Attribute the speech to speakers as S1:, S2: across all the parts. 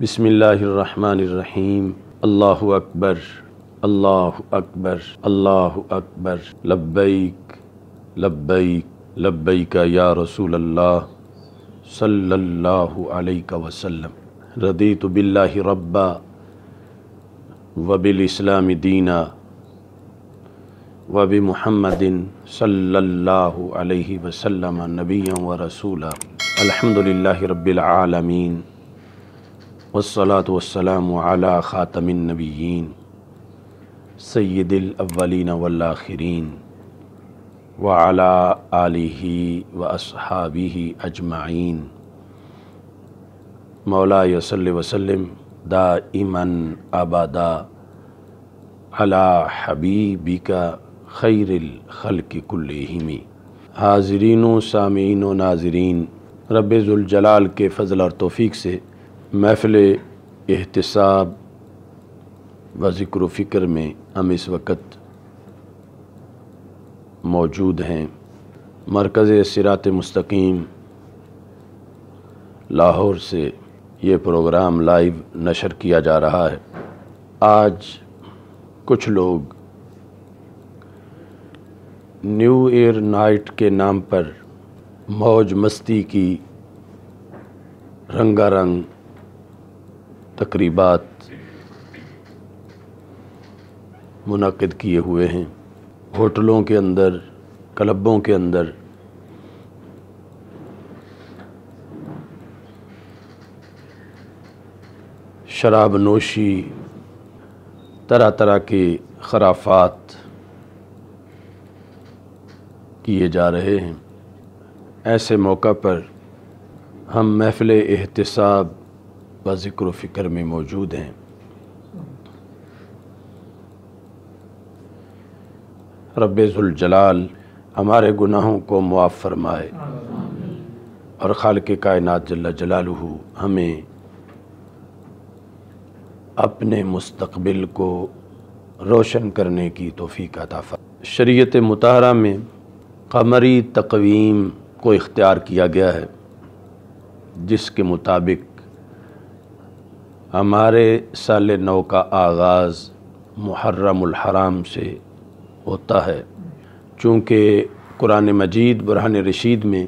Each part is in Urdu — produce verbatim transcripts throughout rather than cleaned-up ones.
S1: بسم اللہ الرحمن الرحیم۔ اللہ اکبر اللہ اکبر اللہ اکبر، لبیک لبیک لبیک یا رسول اللہ صلی اللہ علیہ وسلم۔ رضیت باللہ ربا وبالاسلام دینا وبمحمد صلی اللہ علیہ وسلم نبیا ورسولا۔ الحمدللہ رب العالمین والصلاة والسلام علی خاتم النبیین سید الاولین والآخرین وعلی آلہ واصحابہ اجمعین۔ مولاي صلی وسلم دائما ابدا علی حبیبک خیر الخلق کلہم۔ حاضرین و سامعین و ناظرین، رب ذوالجلال کے فضل اور توفیق سے محفل احتساب و ذکر و فکر میں ہم اس وقت موجود ہیں۔ مرکز صراط مستقیم لاہور سے یہ پروگرام لائیو نشر کیا جا رہا ہے۔ آج کچھ لوگ نیو ایئر نائٹ کے نام پر موج مستی کی رنگا رنگ تقریبات منعقد کیے ہوئے ہیں۔ ہوٹلوں کے اندر، کلبوں کے اندر شراب نوشی، طرح طرح کے خرافات کیے جا رہے ہیں۔ ایسے موقع پر ہم محفل احتساب و ذکر و فکر میں موجود ہیں۔ رب ذوالجلال ہمارے گناہوں کو معاف فرمائے اور خالق کائنات جل جلالہ ہمیں اپنے مستقبل کو روشن کرنے کی توفیق عطا فرمائے۔ شریعت مطہرہ میں قمری تقویم کو اختیار کیا گیا ہے، جس کے مطابق ہمارے سال نو کا آغاز محرم الحرام سے ہوتا ہے، چونکہ قرآن مجید برہان رشید میں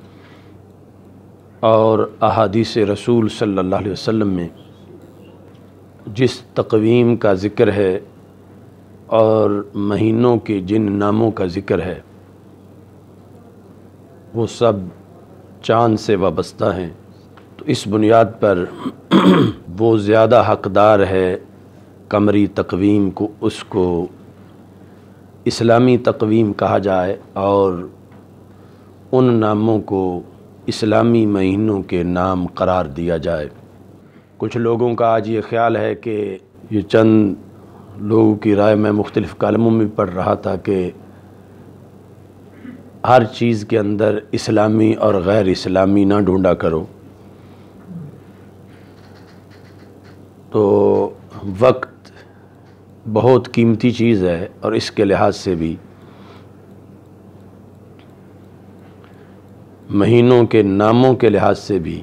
S1: اور احادیث رسول صلی اللہ علیہ وسلم میں جس تقویم کا ذکر ہے اور مہینوں کے جن ناموں کا ذکر ہے وہ سب چاند سے وابستہ ہیں، تو اس بنیاد پر وہ زیادہ حقدار ہے قمری تقویم کو اس کو اسلامی تقویم کہا جائے اور ان ناموں کو اسلامی مہینوں کے نام قرار دیا جائے۔ کچھ لوگوں کا آج یہ خیال ہے کہ یہ چند لوگوں کی رائے میں مختلف کالموں میں پڑھ رہا تھا کہ ہر چیز کے اندر اسلامی اور غیر اسلامی نہ ڈھونڈا کرو۔ تو وقت بہت قیمتی چیز ہے اور اس کے لحاظ سے بھی مہینوں کے ناموں کے لحاظ سے بھی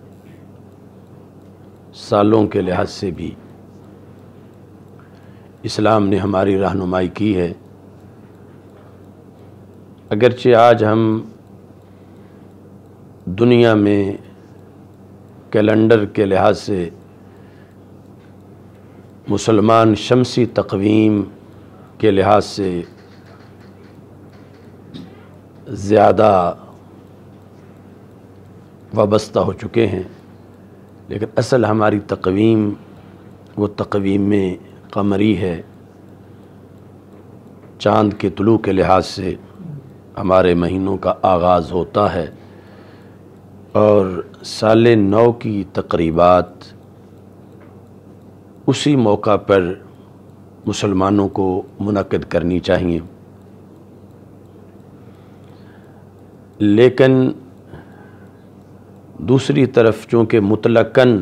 S1: سالوں کے لحاظ سے بھی اسلام نے ہماری رہنمائی کی ہے۔ اگرچہ آج ہم دنیا میں کیلنڈر کے لحاظ سے مسلمان شمسی تقویم کے لحاظ سے زیادہ وابستہ ہو چکے ہیں، لیکن اصل ہماری تقویم وہ تقویم میں قمری ہے۔ چاند کے طلوع کے لحاظ سے ہمارے مہینوں کا آغاز ہوتا ہے اور سال نو کی تقریبات اسی موقع پر مسلمانوں کو منعقد کرنی چاہیے۔ لیکن دوسری طرف چونکہ مطلقاً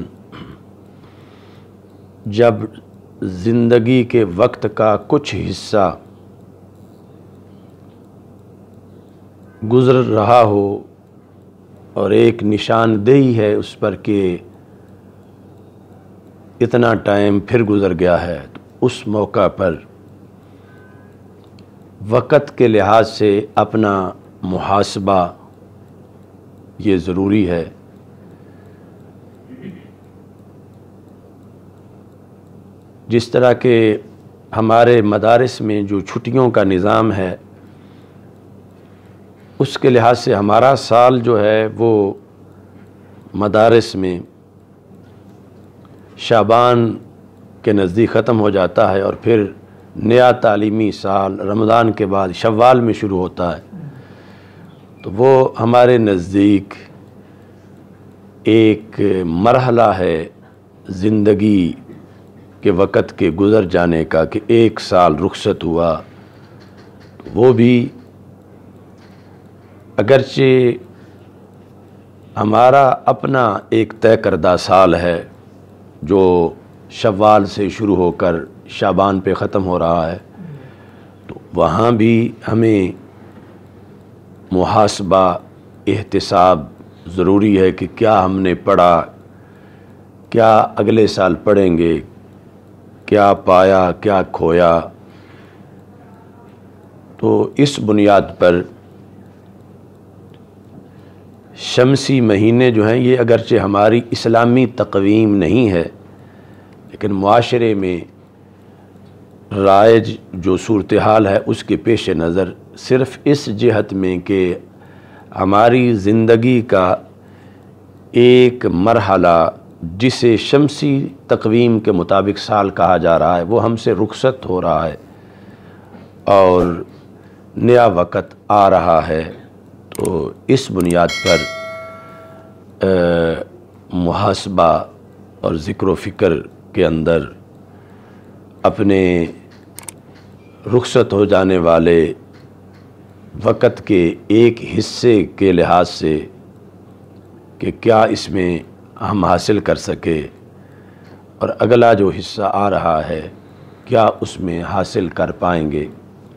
S1: جب زندگی کے وقت کا کچھ حصہ گزر رہا ہو اور ایک نشاندہی ہے اس پر کہ اتنا ٹائم پھر گزر گیا ہے، تو اس موقع پر وقت کے لحاظ سے اپنا محاسبہ یہ ضروری ہے۔ جس طرح کہ ہمارے مدارس میں جو چھٹیوں کا نظام ہے، اس کے لحاظ سے ہمارا سال جو ہے وہ مدارس میں شعبان کے نزدیک ختم ہو جاتا ہے، اور پھر نیا تعلیمی سال رمضان کے بعد شوال میں شروع ہوتا ہے۔ تو وہ ہمارے نزدیک ایک مرحلہ ہے زندگی کے وقت کے گزر جانے کا، کہ ایک سال رخصت ہوا۔ وہ بھی اگرچہ ہمارا اپنا ایک طے کردہ سال ہے جو شوال سے شروع ہو کر شعبان پہ ختم ہو رہا ہے، تو وہاں بھی ہمیں محاسبہ احتساب ضروری ہے کہ کیا ہم نے پڑھا، کیا اگلے سال پڑھیں گے، کیا پایا کیا کھویا۔ تو اس بنیاد پر شمسی مہینے جو ہیں یہ اگرچہ ہماری اسلامی تقویم نہیں ہے، لیکن معاشرے میں رائج جو صورتحال ہے اس کے پیش نظر صرف اس جہت میں کہ ہماری زندگی کا ایک مرحلہ جسے شمسی تقویم کے مطابق سال کہا جا رہا ہے وہ ہم سے رخصت ہو رہا ہے اور نیا وقت آ رہا ہے۔ تو اس بنیاد پر محاسبہ اور ذکر و فکر کے اندر اپنے رخصت ہو جانے والے وقت کے ایک حصے کے لحاظ سے کہ کیا اس میں ہم حاصل کر سکے، اور اگلا جو حصہ آ رہا ہے کیا اس میں حاصل کر پائیں گے،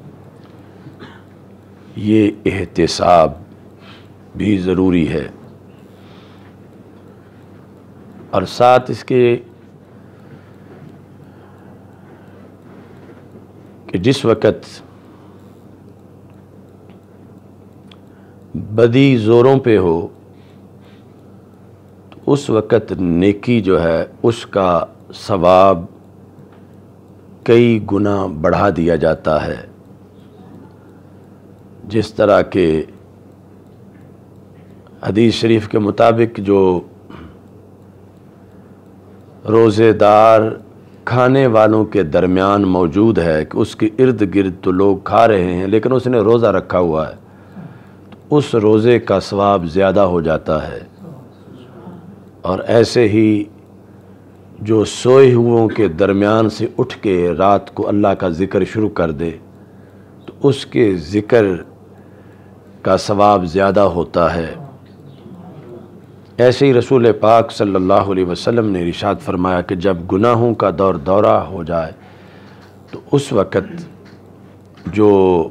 S1: یہ احتساب بھی ضروری ہے۔ اور ساتھ اس کے کہ جس وقت بدی زوروں پہ ہو تو اس وقت نیکی جو ہے اس کا ثواب کئی گنا بڑھا دیا جاتا ہے۔ جس طرح کہ حدیث شریف کے مطابق جو روزے دار کھانے والوں کے درمیان موجود ہے کہ اس کے ارد گرد تو لوگ کھا رہے ہیں لیکن اس نے روزہ رکھا ہوا ہے، تو اس روزے کا ثواب زیادہ ہو جاتا ہے۔ اور ایسے ہی جو سوئے ہوئوں کے درمیان سے اٹھ کے رات کو اللہ کا ذکر شروع کر دے تو اس کے ذکر کا ثواب زیادہ ہوتا ہے۔ ایسے ہی رسول پاک صلی اللہ علیہ وسلم نے ارشاد فرمایا کہ جب گناہوں کا دور دورہ ہو جائے تو اس وقت جو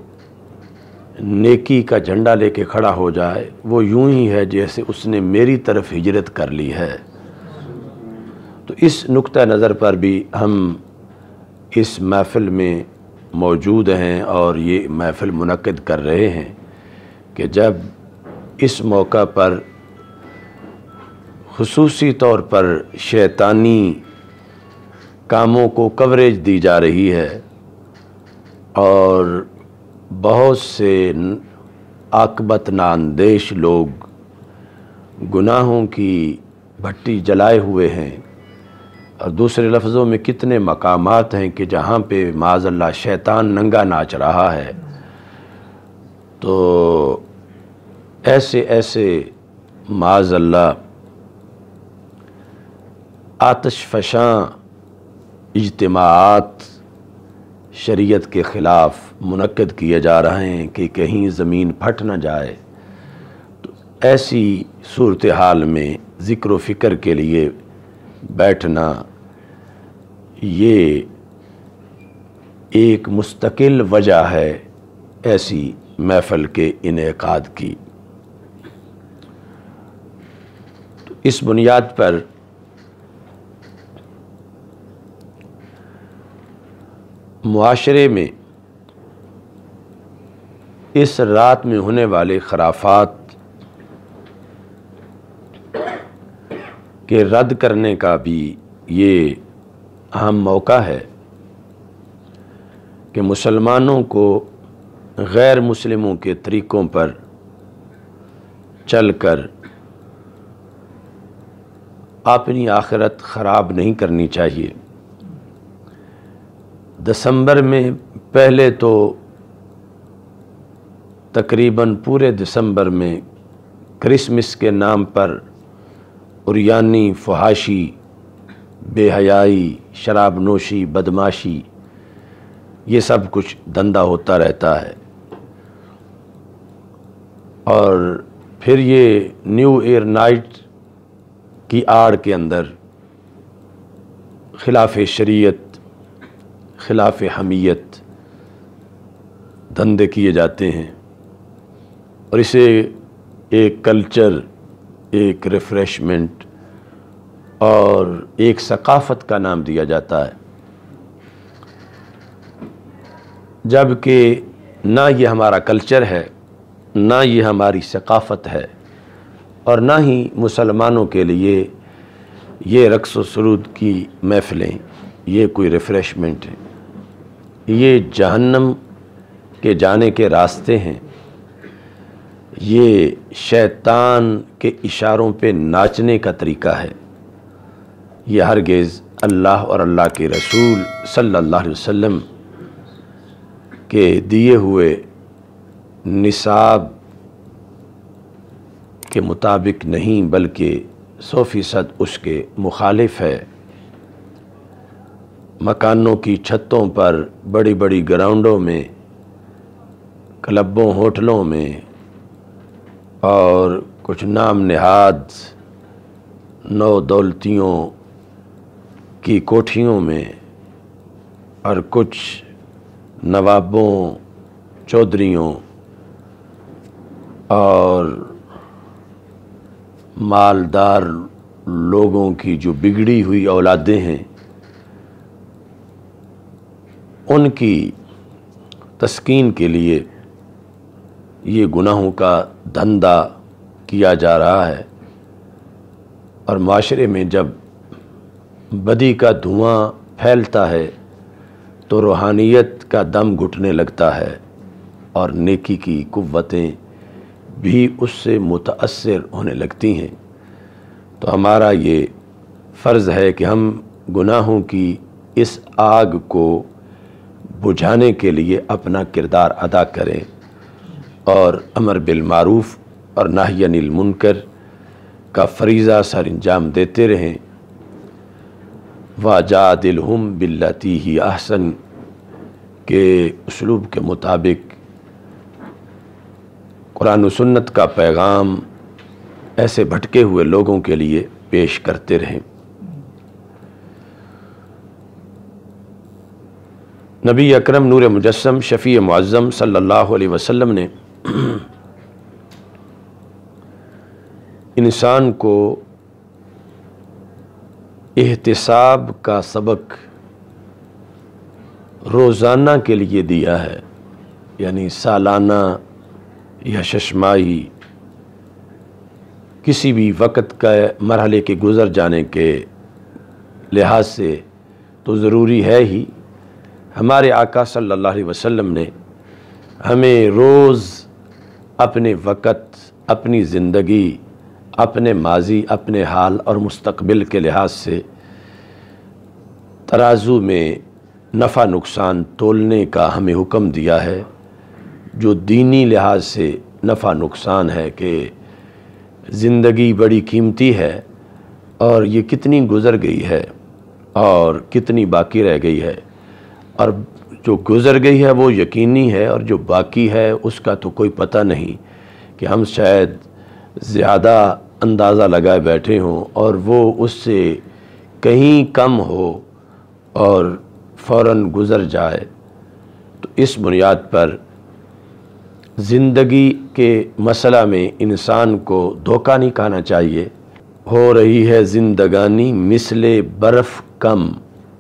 S1: نیکی کا جھنڈا لے کے کھڑا ہو جائے وہ یوں ہی ہے جیسے اس نے میری طرف ہجرت کر لی ہے۔ تو اس نقطہ نظر پر بھی ہم اس محفل میں موجود ہیں اور یہ محفل منعقد کر رہے ہیں کہ جب اس موقع پر خصوصی طور پر شیطانی کاموں کو کوریج دی جا رہی ہے اور بہت سے عاقبت ناندیش لوگ گناہوں کی بھٹی جلائے ہوئے ہیں، اور دوسرے لفظوں میں کتنے مقامات ہیں کہ جہاں پہ معاذ اللہ شیطان ننگا ناچ رہا ہے۔ تو ایسے ایسے معاذ اللہ آتش فشاں اجتماعات شریعت کے خلاف منعقد کیے جا رہے ہیں کہ کہیں زمین پھٹ نہ جائے۔ تو ایسی صورتحال میں ذکر و فکر کے لیے بیٹھنا یہ ایک مستقل وجہ ہے ایسی محفل کے انعقاد کی۔ تو اس بنیاد پر معاشرے میں اس رات میں ہونے والے خرافات کے رد کرنے کا بھی یہ اہم موقع ہے کہ مسلمانوں کو غیر مسلموں کے طریقوں پر چل کر اپنی آخرت خراب نہیں کرنی چاہیے۔ دسمبر میں پہلے تو تقریباً پورے دسمبر میں کرسمس کے نام پر عریانی، فحاشی، بے حیائی، شراب نوشی، بدماشی، یہ سب کچھ دھندا ہوتا رہتا ہے، اور پھر یہ نیو ایئر نائٹ کی آڑ کے اندر خلاف شریعت، خلاف حمیت دھندے کیے جاتے ہیں، اور اسے ایک کلچر، ایک ریفریشمنٹ اور ایک ثقافت کا نام دیا جاتا ہے، جبکہ نہ یہ ہمارا کلچر ہے، نہ یہ ہماری ثقافت ہے، اور نہ ہی مسلمانوں کے لیے یہ رقص و سرود کی محفلیں یہ کوئی ریفریشمنٹ ہے۔ یہ جہنم کے جانے کے راستے ہیں، یہ شیطان کے اشاروں پہ ناچنے کا طریقہ ہے، یہ ہرگز اللہ اور اللہ کے رسول صلی اللہ علیہ وسلم کے دیے ہوئے نصاب کے مطابق نہیں، بلکہ سو فیصد اس کے مخالف ہے۔ مکانوں کی چھتوں پر، بڑی بڑی گراؤنڈوں میں، کلبوں، ہوٹلوں میں، اور کچھ نام نہاد نو دولتیوں کی کوٹھیوں میں، اور کچھ نوابوں، چودھریوں اور مالدار لوگوں کی جو بگڑی ہوئی اولادیں ہیں، ان کی تسکین کے لیے یہ گناہوں کا دھندا کیا جا رہا ہے، اور معاشرے میں جب بدی کا دھواں پھیلتا ہے تو روحانیت کا دم گھٹنے لگتا ہے، اور نیکی کی قوتیں بھی اس سے متاثر ہونے لگتی ہیں۔ تو ہمارا یہ فرض ہے کہ ہم گناہوں کی اس آگ کو بجھانے کے لیے اپنا کردار ادا کریں، اور امر بالمعروف اور نہی عن المنکر کا فریضہ سر انجام دیتے رہیں۔ وَجَادِلْهُمْ بِالَّتِي هِیَ أَحْسَنُ کے اسلوب کے مطابق قرآن و سنت کا پیغام ایسے بھٹکے ہوئے لوگوں کے لیے پیش کرتے رہیں۔ نبی اکرم نور مجسم شفیع معظم صلی اللہ علیہ وسلم نے انسان کو احتساب کا سبق روزانہ کے لیے دیا ہے، یعنی سالانہ یا ششماہی کسی بھی وقت کا مرحلے کے گزر جانے کے لحاظ سے تو ضروری ہے ہی۔ ہمارے آقا صلی اللہ علیہ وسلم نے ہمیں روز اپنے وقت، اپنی زندگی، اپنے ماضی، اپنے حال اور مستقبل کے لحاظ سے ترازو میں نفع نقصان تولنے کا ہمیں حکم دیا ہے۔ جو دینی لحاظ سے نفع نقصان ہے کہ زندگی بڑی قیمتی ہے، اور یہ کتنی گزر گئی ہے اور کتنی باقی رہ گئی ہے، اور جو گزر گئی ہے وہ یقینی ہے، اور جو باقی ہے اس کا تو کوئی پتہ نہیں، کہ ہم شاید زیادہ اندازہ لگائے بیٹھے ہوں اور وہ اس سے کہیں کم ہو اور فوراً گزر جائے۔ تو اس بنیاد پر زندگی کے مسئلہ میں انسان کو دھوکہ نہیں کھانا چاہیے۔ ہو رہی ہے زندگانی مثل برف کم،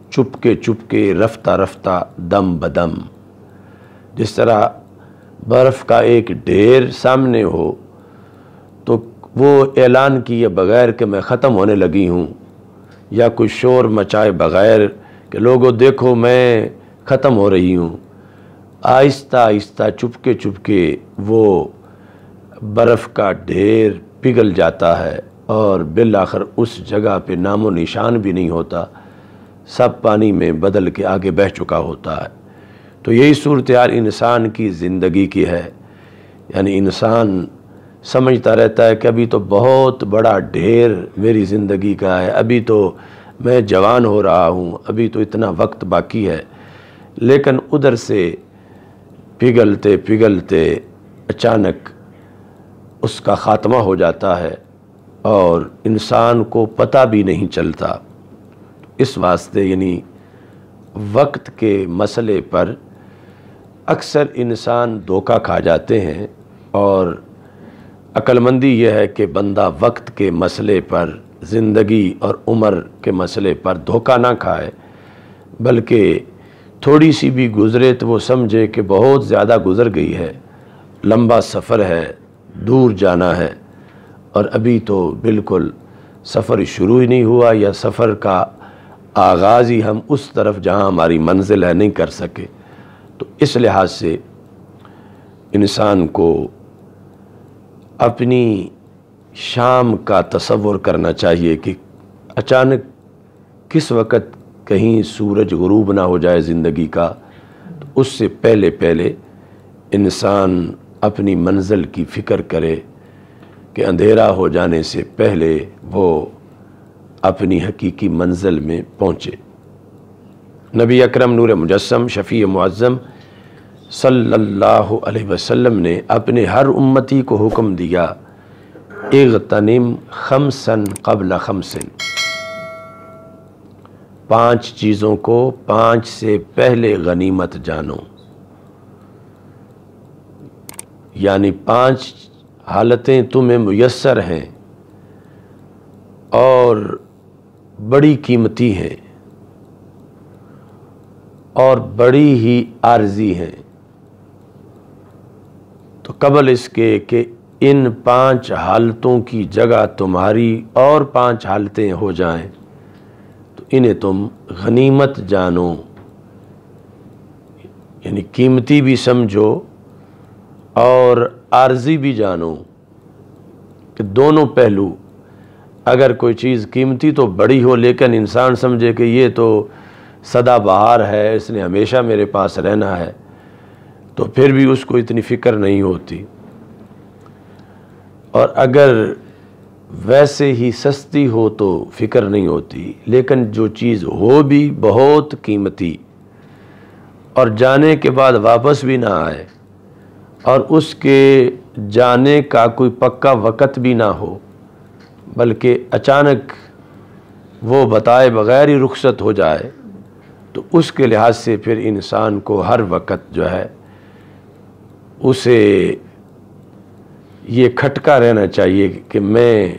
S1: چپکے چپکے رفتہ رفتہ دم بدم، جس طرح برف کا ایک ڈھیر سامنے ہو تو وہ اعلان کیے بغیر کہ میں ختم ہونے لگی ہوں، یا کوئی شور مچائے بغیر کہ لوگوں دیکھو میں ختم ہو رہی ہوں، آہستہ آہستہ چپکے چپکے وہ برف کا ڈھیر پگھل جاتا ہے اور بالآخر اس جگہ پہ نام و نشان بھی نہیں ہوتا، سب پانی میں بدل کے آگے بہہ چکا ہوتا ہے۔ تو یہی صورتحال انسان کی زندگی کی ہے، یعنی انسان سمجھتا رہتا ہے کہ ابھی تو بہت بڑا ڈھیر میری زندگی کا ہے، ابھی تو میں جوان ہو رہا ہوں، ابھی تو اتنا وقت باقی ہے، لیکن ادھر سے پگھلتے پگھلتے اچانک اس کا خاتمہ ہو جاتا ہے اور انسان کو پتہ بھی نہیں چلتا۔ اس واسطے یعنی وقت کے مسئلے پر اکثر انسان دھوکہ کھا جاتے ہیں، اور عقل مندی یہ ہے کہ بندہ وقت کے مسئلے پر، زندگی اور عمر کے مسئلے پر دھوکہ نہ کھائے، بلکہ تھوڑی سی بھی گزرے تو وہ سمجھے کہ بہت زیادہ گزر گئی ہے، لمبا سفر ہے، دور جانا ہے، اور ابھی تو بالکل سفر شروع ہی نہیں ہوا، یا سفر کا آغاز ہی ہم اس طرف جہاں ہماری منزل ہے نہیں کر سکے۔ تو اس لحاظ سے انسان کو اپنی شام کا تصور کرنا چاہیے کہ اچانک کس وقت کہیں سورج غروب نہ ہو جائے زندگی کا، تو اس سے پہلے پہلے انسان اپنی منزل کی فکر کرے کہ اندھیرا ہو جانے سے پہلے وہ اپنی حقیقی منزل میں پہنچے۔ نبی اکرم نور مجسم شفیع معظم صلی اللہ علیہ وسلم نے اپنے ہر امتی کو حکم دیا، اغتنم خمسن قبل خمسن، پانچ چیزوں کو پانچ سے پہلے غنیمت جانو، یعنی پانچ حالتیں تمہیں میسر ہیں اور بڑی قیمتی ہیں اور بڑی ہی عارضی ہیں، تو قبل اس کے کہ ان پانچ حالتوں کی جگہ تمہاری اور پانچ حالتیں ہو جائیں تو انہیں تم غنیمت جانو، یعنی قیمتی بھی سمجھو اور عارضی بھی جانو، کہ دونوں پہلو، اگر کوئی چیز قیمتی تو بڑی ہو لیکن انسان سمجھے کہ یہ تو سدا بہار ہے، اس نے ہمیشہ میرے پاس رہنا ہے، تو پھر بھی اس کو اتنی فکر نہیں ہوتی، اور اگر ویسے ہی سستی ہو تو فکر نہیں ہوتی، لیکن جو چیز ہو بھی بہت قیمتی اور جانے کے بعد واپس بھی نہ آئے اور اس کے جانے کا کوئی پکا وقت بھی نہ ہو، بلکہ اچانک وہ بتائے بغیر ہی رخصت ہو جائے، تو اس کے لحاظ سے پھر انسان کو ہر وقت جو ہے اسے یہ کھٹکا رہنا چاہیے کہ میں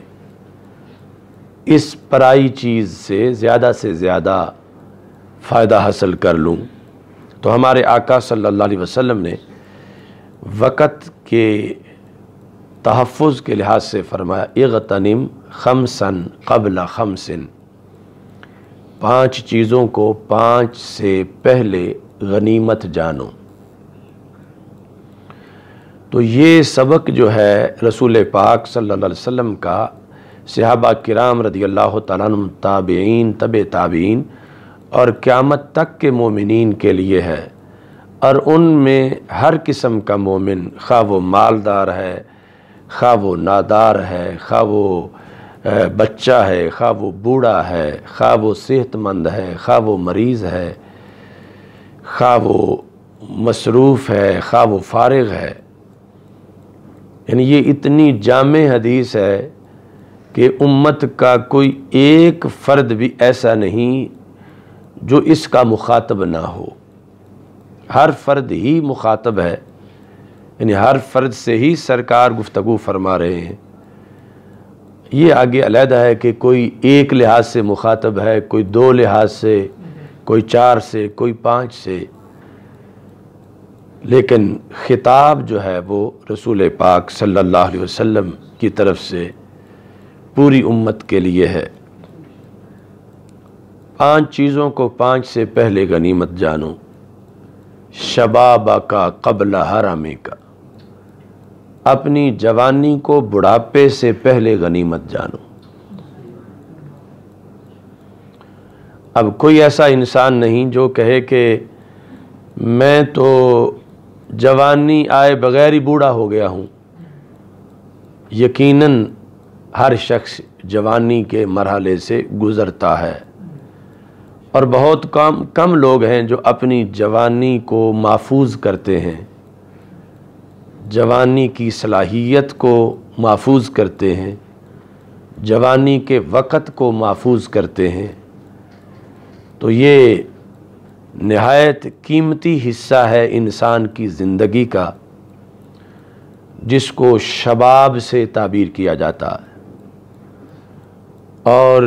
S1: اس پرائی چیز سے زیادہ سے زیادہ فائدہ حاصل کر لوں۔ تو ہمارے آقا صلی اللہ علیہ وسلم نے وقت کے تحفظ کے لحاظ سے فرمایا، اغتنم خمسن قبل خمسن، پانچ چیزوں کو پانچ سے پہلے غنیمت جانو۔ تو یہ سبق جو ہے رسول پاک صلی اللہ علیہ وسلم کا صحابہ کرام رضی اللہ تعالیٰ عنہ، تابعین، تبع تابعین اور قیامت تک کے مومنین کے لیے ہے، اور ان میں ہر قسم کا مومن، خواہ وہ مالدار ہے، خواہ وہ نادار ہے، خواہ وہ بچہ ہے، خواہ وہ بوڑھا ہے، خواہ وہ صحت مند ہے، خواہ وہ مریض ہے، خواہ وہ مصروف ہے، خواہ وہ فارغ ہے، یعنی یہ اتنی جامع حدیث ہے کہ امت کا کوئی ایک فرد بھی ایسا نہیں جو اس کا مخاطب نہ ہو، ہر فرد ہی مخاطب ہے، یعنی ہر فرد سے ہی سرکار گفتگو فرما رہے ہیں۔ یہ آگے علیحدہ ہے کہ کوئی ایک لحاظ سے مخاطب ہے، کوئی دو لحاظ سے، کوئی چار سے، کوئی پانچ سے، لیکن خطاب جو ہے وہ رسول پاک صلی اللہ علیہ وسلم کی طرف سے پوری امت کے لیے ہے۔ پانچ چیزوں کو پانچ سے پہلے غنیمت جانو، شبابہ کا قبل حرامے کا، اپنی جوانی کو بڑھاپے سے پہلے غنیمت جانو۔ اب کوئی ایسا انسان نہیں جو کہے کہ میں تو جوانی آئے بغیر ہی بوڑھا ہو گیا ہوں۔ یقیناً ہر شخص جوانی کے مرحلے سے گزرتا ہے، اور بہت کم کم لوگ ہیں جو اپنی جوانی کو محفوظ کرتے ہیں، جوانی کی صلاحیت کو محفوظ کرتے ہیں، جوانی کے وقت کو محفوظ کرتے ہیں۔ تو یہ نہایت قیمتی حصہ ہے انسان کی زندگی کا، جس کو شباب سے تعبیر کیا جاتا ہے، اور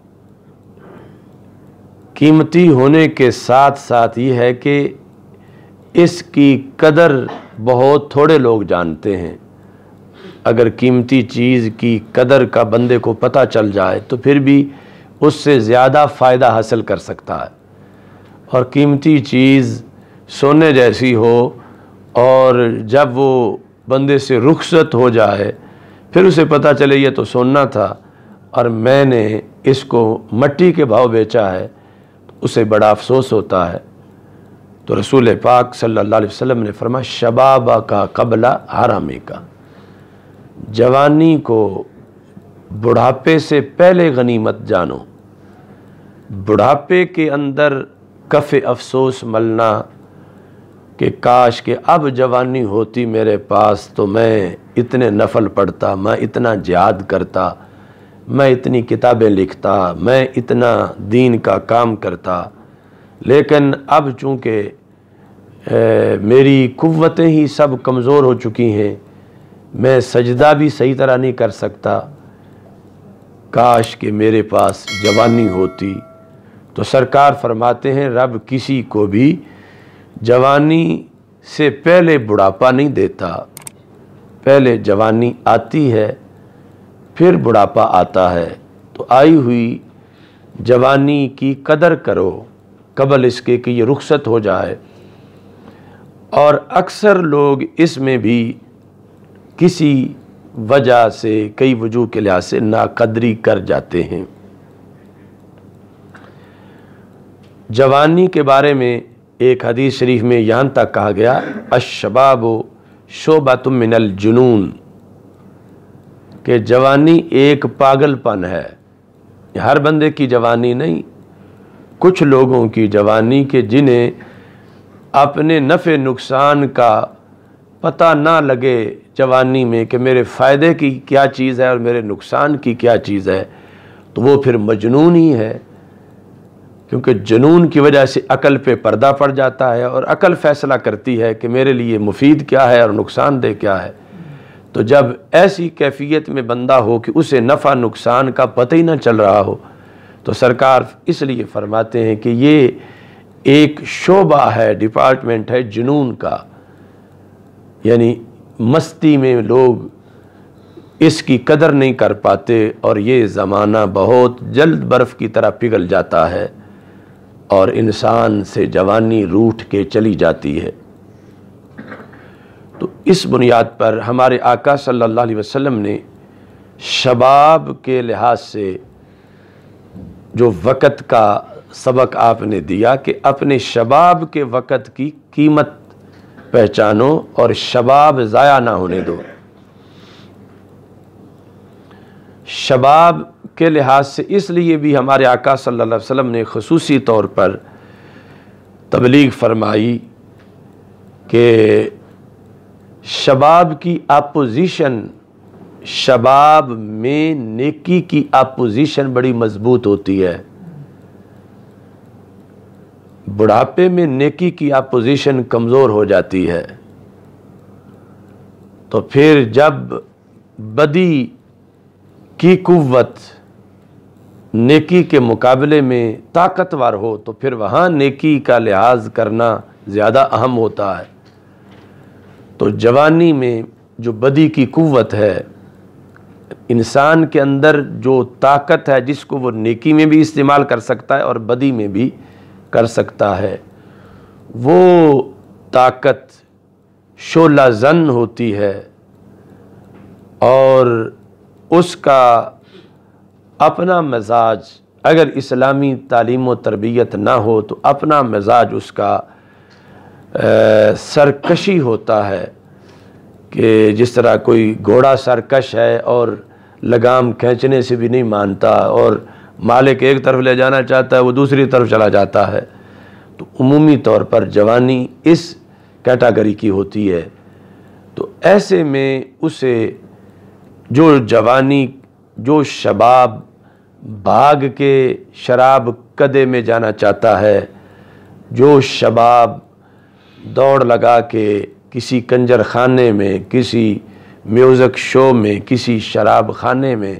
S1: قیمتی ہونے کے ساتھ ساتھ یہ ہے کہ اس کی قدر بہت تھوڑے لوگ جانتے ہیں۔ اگر قیمتی چیز کی قدر کا بندے کو پتہ چل جائے تو پھر بھی اس سے زیادہ فائدہ حاصل کر سکتا ہے، اور قیمتی چیز سونے جیسی ہو، اور جب وہ بندے سے رخصت ہو جائے پھر اسے پتہ چلے یہ تو سونا تھا اور میں نے اس کو مٹی کے بھاؤ بیچا ہے، اسے بڑا افسوس ہوتا ہے۔ تو رسول پاک صلی اللہ علیہ وسلم نے فرمایا شبابہ کا قبل حرامے کا، جوانی کو بڑھاپے سے پہلے غنیمت جانو۔ بڑھاپے کے اندر کف افسوس ملنا کہ کاش کہ اب جوانی ہوتی میرے پاس تو میں اتنے نفل پڑھتا، میں اتنا جہاد کرتا، میں اتنی کتابیں لکھتا، میں اتنا دین کا کام کرتا، لیکن اب چونکہ میری قوتیں ہی سب کمزور ہو چکی ہیں، میں سجدہ بھی صحیح طرح نہیں کر سکتا، کاش کہ میرے پاس جوانی ہوتی۔ تو سرکار فرماتے ہیں رب کسی کو بھی جوانی سے پہلے بڑھاپا نہیں دیتا، پہلے جوانی آتی ہے پھر بڑھاپا آتا ہے۔ تو آئی ہوئی جوانی کی قدر کرو قبل اس کے کہ یہ رخصت ہو جائے، اور اکثر لوگ اس میں بھی کسی وجہ سے، کئی وجوہ کے لحاظ سے ناقدری کر جاتے ہیں۔ جوانی کے بارے میں ایک حدیث شریف میں یہاں تک کہا گیا الشباب شعبۃ من الجنون، کہ جوانی ایک پاگل پن ہے۔ ہر بندے کی جوانی نہیں، کچھ لوگوں کی جوانی کہ جنہیں اپنے نفع نقصان کا پتہ نہ لگے جوانی میں کہ میرے فائدے کی کیا چیز ہے اور میرے نقصان کی کیا چیز ہے، تو وہ پھر مجنون ہی ہے، کیونکہ جنون کی وجہ سے عقل پہ پردہ پڑ جاتا ہے، اور عقل فیصلہ کرتی ہے کہ میرے لیے مفید کیا ہے اور نقصان دہ کیا ہے۔ تو جب ایسی کیفیت میں بندہ ہو کہ اسے نفع نقصان کا پتہ ہی نہ چل رہا ہو، تو سرکار اس لیے فرماتے ہیں کہ یہ ایک شعبہ ہے، ڈپارٹمنٹ ہے جنون کا، یعنی مستی میں لوگ اس کی قدر نہیں کر پاتے، اور یہ زمانہ بہت جلد برف کی طرح پگھل جاتا ہے اور انسان سے جوانی روٹھ کے چلی جاتی ہے۔ تو اس بنیاد پر ہمارے آقا صلی اللہ علیہ وسلم نے شباب کے لحاظ سے جو وقت کا سبق آپ نے دیا کہ اپنے شباب کے وقت کی قیمت پہچانو اور شباب ضائع نہ ہونے دو۔ شباب کے لحاظ سے اس لیے بھی ہمارے آقا صلی اللہ علیہ وسلم نے خصوصی طور پر تبلیغ فرمائی کہ شباب کی اپوزیشن، شباب میں نیکی کی اپوزیشن بڑی مضبوط ہوتی ہے، بڑھاپے میں نیکی کی اپوزیشن کمزور ہو جاتی ہے۔ تو پھر جب بدی کی قوت نیکی کے مقابلے میں طاقتور ہو تو پھر وہاں نیکی کا لحاظ کرنا زیادہ اہم ہوتا ہے۔ تو جوانی میں جو بدی کی قوت ہے، انسان کے اندر جو طاقت ہے جس کو وہ نیکی میں بھی استعمال کر سکتا ہے اور بدی میں بھی کر سکتا ہے، وہ طاقت شعلہ زن ہوتی ہے، اور اس کا اپنا مزاج اگر اسلامی تعلیم و تربیت نہ ہو تو اپنا مزاج اس کا سرکشی ہوتا ہے، کہ جس طرح کوئی گھوڑا سرکش ہے اور لگام کھینچنے سے بھی نہیں مانتا، اور مالک ایک طرف لے جانا چاہتا ہے وہ دوسری طرف چلا جاتا ہے۔ تو عمومی طور پر جوانی اس کیٹاگری کی ہوتی ہے۔ تو ایسے میں اسے جو جوانی جو شباب بھاگ کے شراب کدے میں جانا چاہتا ہے، جو شباب دوڑ لگا کے کسی کنجر خانے میں، کسی میوزک شو میں، کسی شراب خانے میں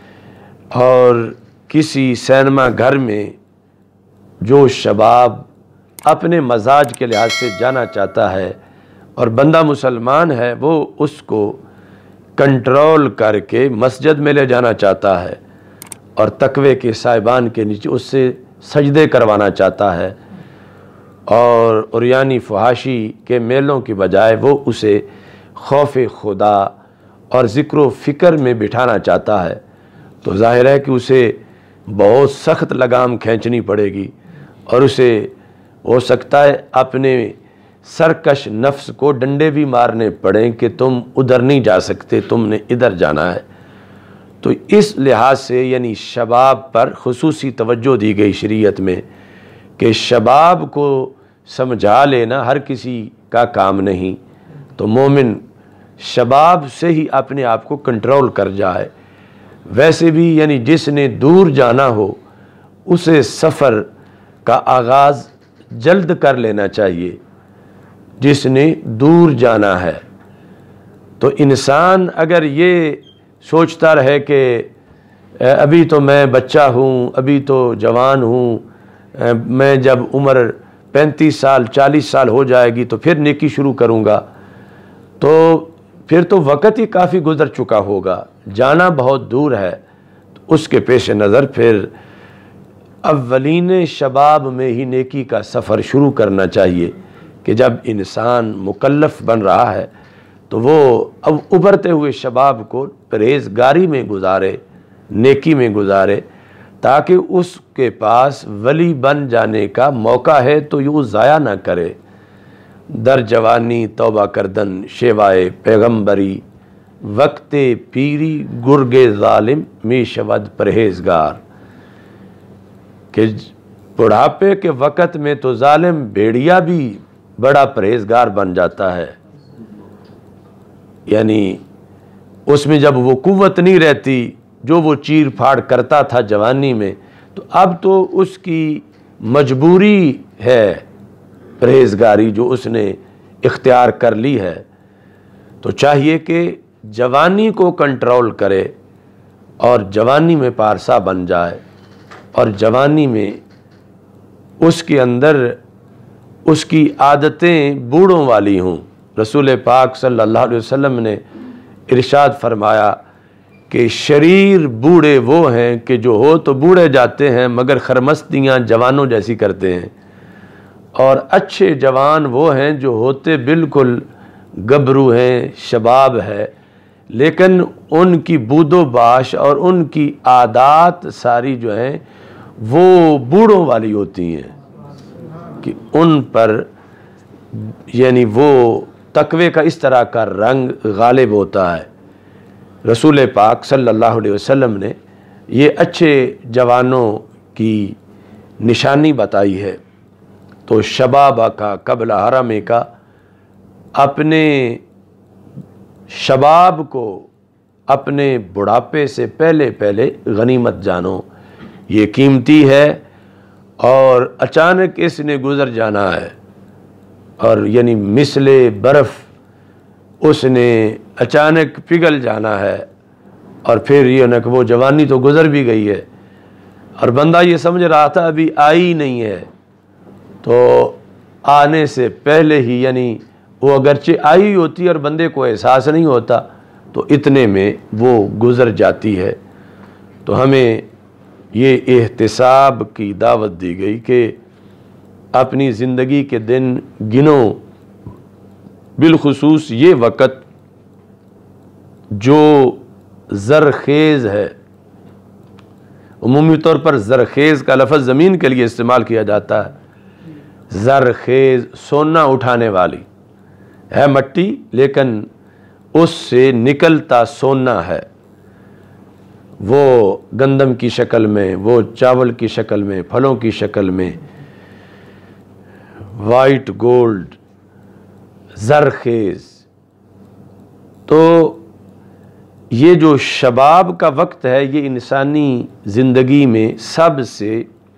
S1: اور کسی سینما گھر میں جو شباب اپنے مزاج کے لحاظ سے جانا چاہتا ہے اور بندہ مسلمان ہے، وہ اس کو کنٹرول کر کے مسجد میں لے جانا چاہتا ہے اور تقوی کے سائبان کے نیچے اس سے سجدے کروانا چاہتا ہے، اور عریانی فحاشی کے میلوں کی بجائے وہ اسے خوف خدا اور ذکر و فکر میں بٹھانا چاہتا ہے، تو ظاہر ہے کہ اسے بہت سخت لگام کھینچنی پڑے گی، اور اسے ہو سکتا ہے اپنے سرکش نفس کو ڈنڈے بھی مارنے پڑیں کہ تم ادھر نہیں جا سکتے، تم نے ادھر جانا ہے۔ تو اس لحاظ سے یعنی شباب پر خصوصی توجہ دی گئی شریعت میں، کہ شباب کو سمجھا لینا ہر کسی کا کام نہیں، تو مومن شباب سے ہی اپنے آپ کو کنٹرول کر جائے۔ ویسے بھی یعنی جس نے دور جانا ہو اسے سفر کا آغاز جلد کر لینا چاہیے، جس نے دور جانا ہے۔ تو انسان اگر یہ سوچتا رہے کہ ابھی تو میں بچہ ہوں، ابھی تو جوان ہوں، میں جب عمر پینتیس سال چالیس سال ہو جائے گی تو پھر نیکی شروع کروں گا، تو پھر تو وقت ہی کافی گزر چکا ہوگا، جانا بہت دور ہے۔ تو اس کے پیش نظر پھر اولین شباب میں ہی نیکی کا سفر شروع کرنا چاہیے، کہ جب انسان مکلف بن رہا ہے تو وہ اب ابھرتے ہوئے شباب کو پرہیزگاری میں گزارے، نیکی میں گزارے، تاکہ اس کے پاس ولی بن جانے کا موقع ہے تو یہ ضائع نہ کرے۔ در جوانی توبہ کردن شیوائے پیغمبری، وقت پیری گرگ ظالم می شود پرہیزگار، کہ بڑھاپے کے وقت میں تو ظالم بھیڑیا بھی بڑا پرہیزگار بن جاتا ہے، یعنی اس میں جب وہ قوت نہیں رہتی جو وہ چیر پھاڑ کرتا تھا جوانی میں، تو اب تو اس کی مجبوری ہے پرہیزگاری جو اس نے اختیار کر لی ہے۔ تو چاہیے کہ جوانی کو کنٹرول کرے اور جوانی میں پارسا بن جائے، اور جوانی میں اس کے اندر اس کی عادتیں بوڑھوں والی ہوں۔ رسول پاک صلی اللہ علیہ وسلم نے ارشاد فرمایا کہ شریر بوڑھے وہ ہیں کہ جو ہو تو بوڑھے جاتے ہیں مگر خرمستیاں جوانوں جیسی کرتے ہیں، اور اچھے جوان وہ ہیں جو ہوتے بالکل گبرو ہیں، شباب ہے، لیکن ان کی بود و باش اور ان کی عادات ساری جو ہیں وہ بوڑھوں والی ہوتی ہیں، کہ ان پر یعنی وہ تقوی کا اس طرح کا رنگ غالب ہوتا ہے۔ رسول پاک صلی اللہ علیہ وسلم نے یہ اچھے جوانوں کی نشانی بتائی ہے۔ تو شباب کا قبل حرم کا، اپنے شباب کو اپنے بڑھاپے سے پہلے پہلے غنیمت جانو، یہ قیمتی ہے، اور اچانک اس نے گزر جانا ہے، اور یعنی مثل برف اس نے اچانک پگھل جانا ہے، اور پھر یہ نہ کہ وہ جوانی تو گزر بھی گئی ہے، اور بندہ یہ سمجھ رہا تھا ابھی آئی نہیں ہے، تو آنے سے پہلے ہی یعنی وہ اگرچہ آئی ہوتی اور بندے کو احساس نہیں ہوتا تو اتنے میں وہ گزر جاتی ہے۔ تو ہمیں یہ احتساب کی دعوت دی گئی کہ اپنی زندگی کے دن گنو، بالخصوص یہ وقت جو زرخیز ہے۔ عمومی طور پر زرخیز کا لفظ زمین کے لیے استعمال کیا جاتا ہے، زرخیز سونا اٹھانے والی ہے مٹی، لیکن اس سے نکلتا سونا ہے، وہ گندم کی شکل میں، وہ چاول کی شکل میں، پھلوں کی شکل میں، وائٹ گولڈ، زرخیز۔ تو یہ جو شباب کا وقت ہے یہ انسانی زندگی میں سب سے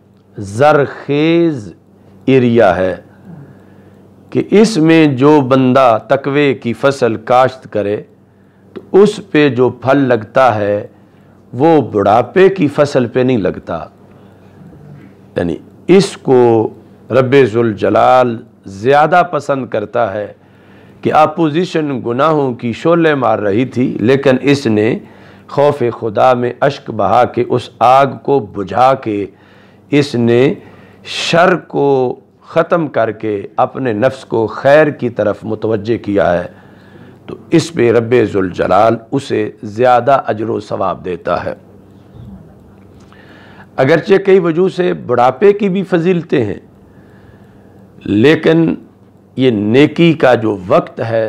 S1: زرخیز ایریا ہے کہ اس میں جو بندہ تقوی کی فصل کاشت کرے تو اس پہ جو پھل لگتا ہے وہ بڑھاپے کی فصل پہ نہیں لگتا۔ یعنی اس کو رب ذوالجلال زیادہ پسند کرتا ہے کہ اپوزیشن گناہوں کی شعلے مار رہی تھی، لیکن اس نے خوف خدا میں اشک بہا کے اس آگ کو بجھا کے اس نے شر کو ختم کر کے اپنے نفس کو خیر کی طرف متوجہ کیا ہے، تو اس پہ رب ذوالجلال اسے زیادہ اجر و ثواب دیتا ہے۔ اگرچہ کئی وجہ سے بڑھاپے کی بھی فضیلتیں ہیں، لیکن یہ نیکی کا جو وقت ہے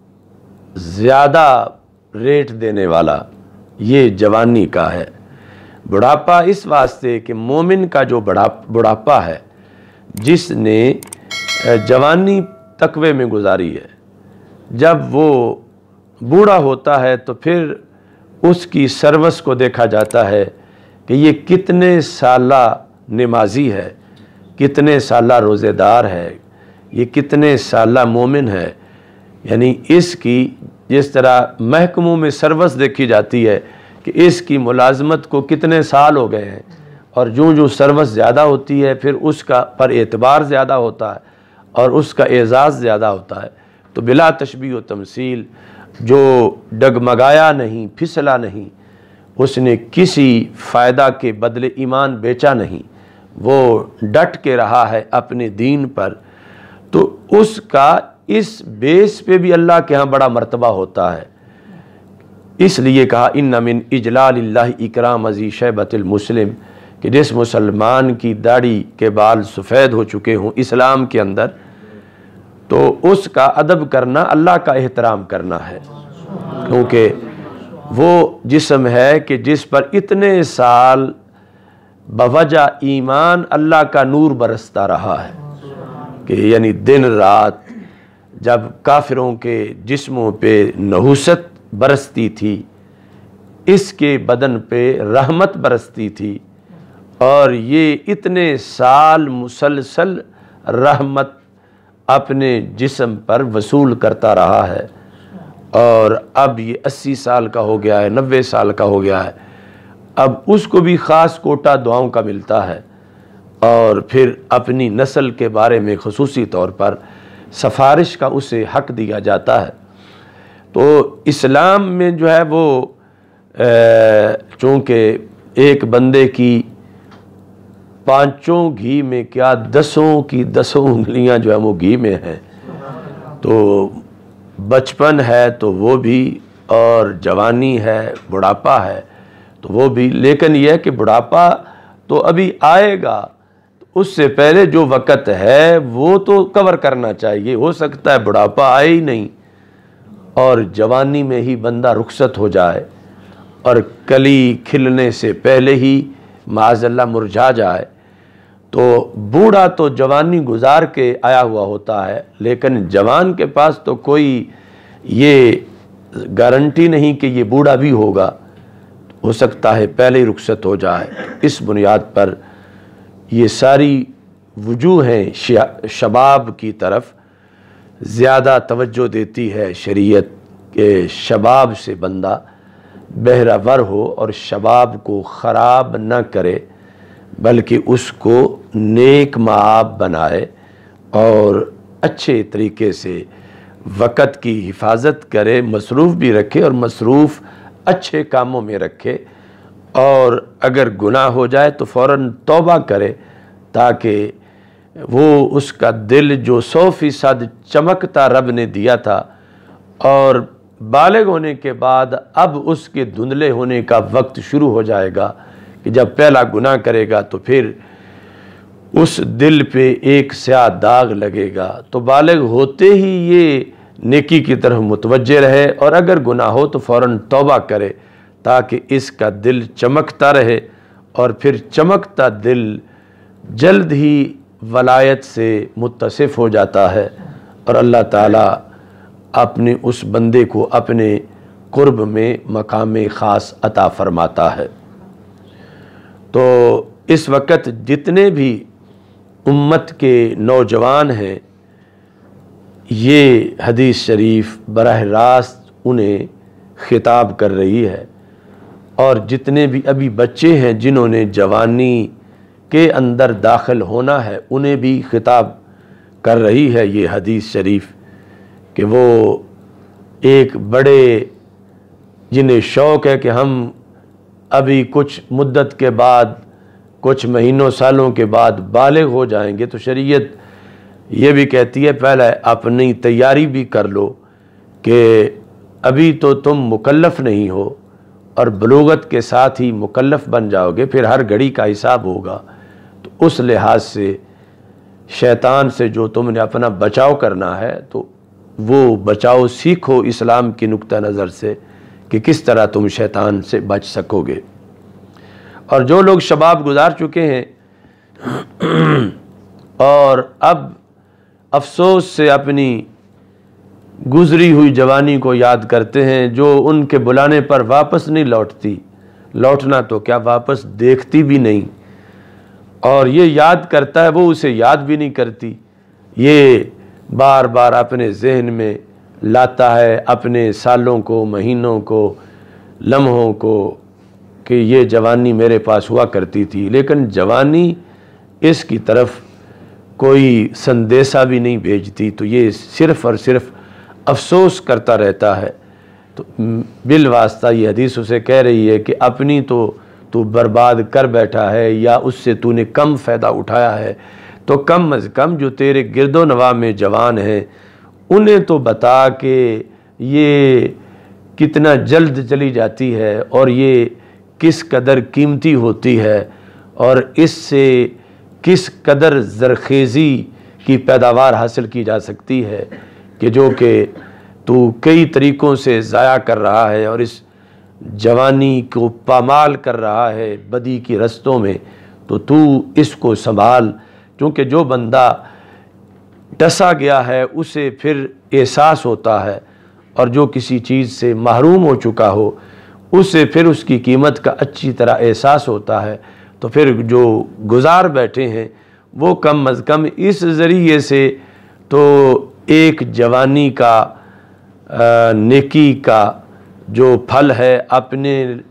S1: زیادہ ریٹ دینے والا یہ جوانی کا ہے۔ بڑھاپا اس واسطے کہ مومن کا جو بڑھاپا ہے، جس نے جوانی تقوی میں گزاری ہے، جب وہ بوڑھا ہوتا ہے تو پھر اس کی سروس کو دیکھا جاتا ہے کہ یہ کتنے سالہ نمازی ہے، کتنے سالہ روزے دار ہے، یہ کتنے سالہ مومن ہے۔ یعنی اس کی جس طرح محکموں میں سروس دیکھی جاتی ہے کہ اس کی ملازمت کو کتنے سال ہو گئے ہیں، اور جو جو سروس زیادہ ہوتی ہے پھر اس کا پر اعتبار زیادہ ہوتا ہے اور اس کا اعزاز زیادہ ہوتا ہے۔ تو بلا تشبیہ و تمثیل جو ڈگمگایا نہیں، پھسلا نہیں، اس نے کسی فائدہ کے بدلے ایمان بیچا نہیں، وہ ڈٹ کے رہا ہے اپنے دین پر، تو اس کا اس بیس پہ بھی اللہ کے ہاں بڑا مرتبہ ہوتا ہے۔ اس لیے کہا ان من اجلال اللہ اکرام ذی شیبۃ المسلم، کہ جس مسلمان کی داڑھی کے بال سفید ہو چکے ہوں اسلام کے اندر، تو اس کا ادب کرنا اللہ کا احترام کرنا ہے، کیونکہ وہ جسم ہے کہ جس پر اتنے سال بوجہ ایمان اللہ کا نور برستا رہا ہے، کہ یعنی دن رات جب کافروں کے جسموں پہ نحوست برستی تھی، اس کے بدن پہ رحمت برستی تھی، اور یہ اتنے سال مسلسل رحمت اپنے جسم پر وصول کرتا رہا ہے، اور اب یہ اسی سال کا ہو گیا ہے، نوے سال کا ہو گیا ہے، اب اس کو بھی خاص کوٹا دعاؤں کا ملتا ہے، اور پھر اپنی نسل کے بارے میں خصوصی طور پر سفارش کا اسے حق دیا جاتا ہے۔ تو اسلام میں جو ہے وہ چونکہ ایک بندے کی پانچوں گھی میں کیا دسوں کی دسوں انگلیاں جو ہے وہ گھی میں ہیں، تو بچپن ہے تو وہ بھی، اور جوانی ہے، بڑھاپا ہے تو وہ بھی، لیکن یہ ہے کہ بڑھاپا تو ابھی آئے گا، اس سے پہلے جو وقت ہے وہ تو کور کرنا چاہیے۔ ہو سکتا ہے بڑھاپا آئے ہی نہیں اور جوانی میں ہی بندہ رخصت ہو جائے، اور کلی کھلنے سے پہلے ہی معاذ اللہ مرجھا جائے، تو بوڑھا تو جوانی گزار کے آیا ہوا ہوتا ہے، لیکن جوان کے پاس تو کوئی یہ گارنٹی نہیں کہ یہ بوڑھا بھی ہوگا، ہو سکتا ہے پہلے ہی رخصت ہو جائے۔ اس بنیاد پر یہ ساری وجوہ ہیں شباب کی طرف زیادہ توجہ دیتی ہے شریعت، کہ شباب سے بندہ بہرہ ور ہو اور شباب کو خراب نہ کرے، بلکہ اس کو نیک مآب بنائے اور اچھے طریقے سے وقت کی حفاظت کرے، مصروف بھی رکھے اور مصروف اچھے کاموں میں رکھے، اور اگر گناہ ہو جائے تو فوراً توبہ کرے، تاکہ وہ اس کا دل جو سو فیصد چمکتا رب نے دیا تھا اور بالغ ہونے کے بعد اب اس کے دھندلے ہونے کا وقت شروع ہو جائے گا کہ جب پہلا گناہ کرے گا تو پھر اس دل پہ ایک سیاہ داغ لگے گا، تو بالغ ہوتے ہی یہ نیکی کی طرف متوجہ رہے، اور اگر گناہ ہو تو فوراً توبہ کرے تاکہ اس کا دل چمکتا رہے، اور پھر چمکتا دل جلد ہی ولایت سے متصف ہو جاتا ہے، اور اللہ تعالیٰ اپنے اس بندے کو اپنے قرب میں مقام خاص عطا فرماتا ہے۔ تو اس وقت جتنے بھی امت کے نوجوان ہیں، یہ حدیث شریف براہ راست انہیں خطاب کر رہی ہے، اور جتنے بھی ابھی بچے ہیں جنہوں نے جوانی کے اندر داخل ہونا ہے انہیں بھی خطاب کر رہی ہے یہ حدیث شریف، کہ وہ ایک بڑے جنہیں شوق ہے کہ ہم ابھی کچھ مدت کے بعد، کچھ مہینوں سالوں کے بعد بالغ ہو جائیں گے، تو شریعت یہ بھی کہتی ہے پہلے اپنی تیاری بھی کر لو کہ ابھی تو تم مکلف نہیں ہو، اور بلوغت کے ساتھ ہی مکلف بن جاؤ گے، پھر ہر گھڑی کا حساب ہوگا۔ تو اس لحاظ سے شیطان سے جو تم نے اپنا بچاؤ کرنا ہے تو وہ بچاؤ سیکھو اسلام کی نقطہ نظر سے کہ کس طرح تم شیطان سے بچ سکو گے۔ اور جو لوگ شباب گزار چکے ہیں اور اب افسوس سے اپنی گزری ہوئی جوانی کو یاد کرتے ہیں، جو ان کے بلانے پر واپس نہیں لوٹتی، لوٹنا تو کیا واپس دیکھتی بھی نہیں، اور یہ یاد کرتا ہے وہ اسے یاد بھی نہیں کرتی، یہ بار بار اپنے ذہن میں لاتا ہے اپنے سالوں کو، مہینوں کو، لمحوں کو، کہ یہ جوانی میرے پاس ہوا کرتی تھی، لیکن جوانی اس کی طرف کوئی سندیسہ بھی نہیں بھیجتی، تو یہ صرف اور صرف افسوس کرتا رہتا ہے۔ تو بالواسطہ یہ حدیث اسے کہہ رہی ہے کہ اپنی تو تو برباد کر بیٹھا ہے، یا اس سے تو نے کم فائدہ اٹھایا ہے، تو کم از کم جو تیرے گرد و نواح میں جوان ہیں انہیں تو بتا کہ یہ کتنا جلد چلی جاتی ہے اور یہ کس قدر قیمتی ہوتی ہے، اور اس سے کس قدر زرخیزی کی پیداوار حاصل کی جا سکتی ہے، کہ جو کہ تو کئی طریقوں سے ضائع کر رہا ہے اور اس جوانی کو پامال کر رہا ہے بدی کی رستوں میں، تو تو اس کو سنبھال، کیونکہ جو بندہ ڈسا گیا ہے اسے پھر احساس ہوتا ہے، اور جو کسی چیز سے محروم ہو چکا ہو اسے پھر اس کی قیمت کا اچھی طرح احساس ہوتا ہے۔ تو پھر جو گزار بیٹھے ہیں وہ کم از کم اس ذریعے سے تو ایک جوانی کا نیکی کا جو پھل ہے اپنے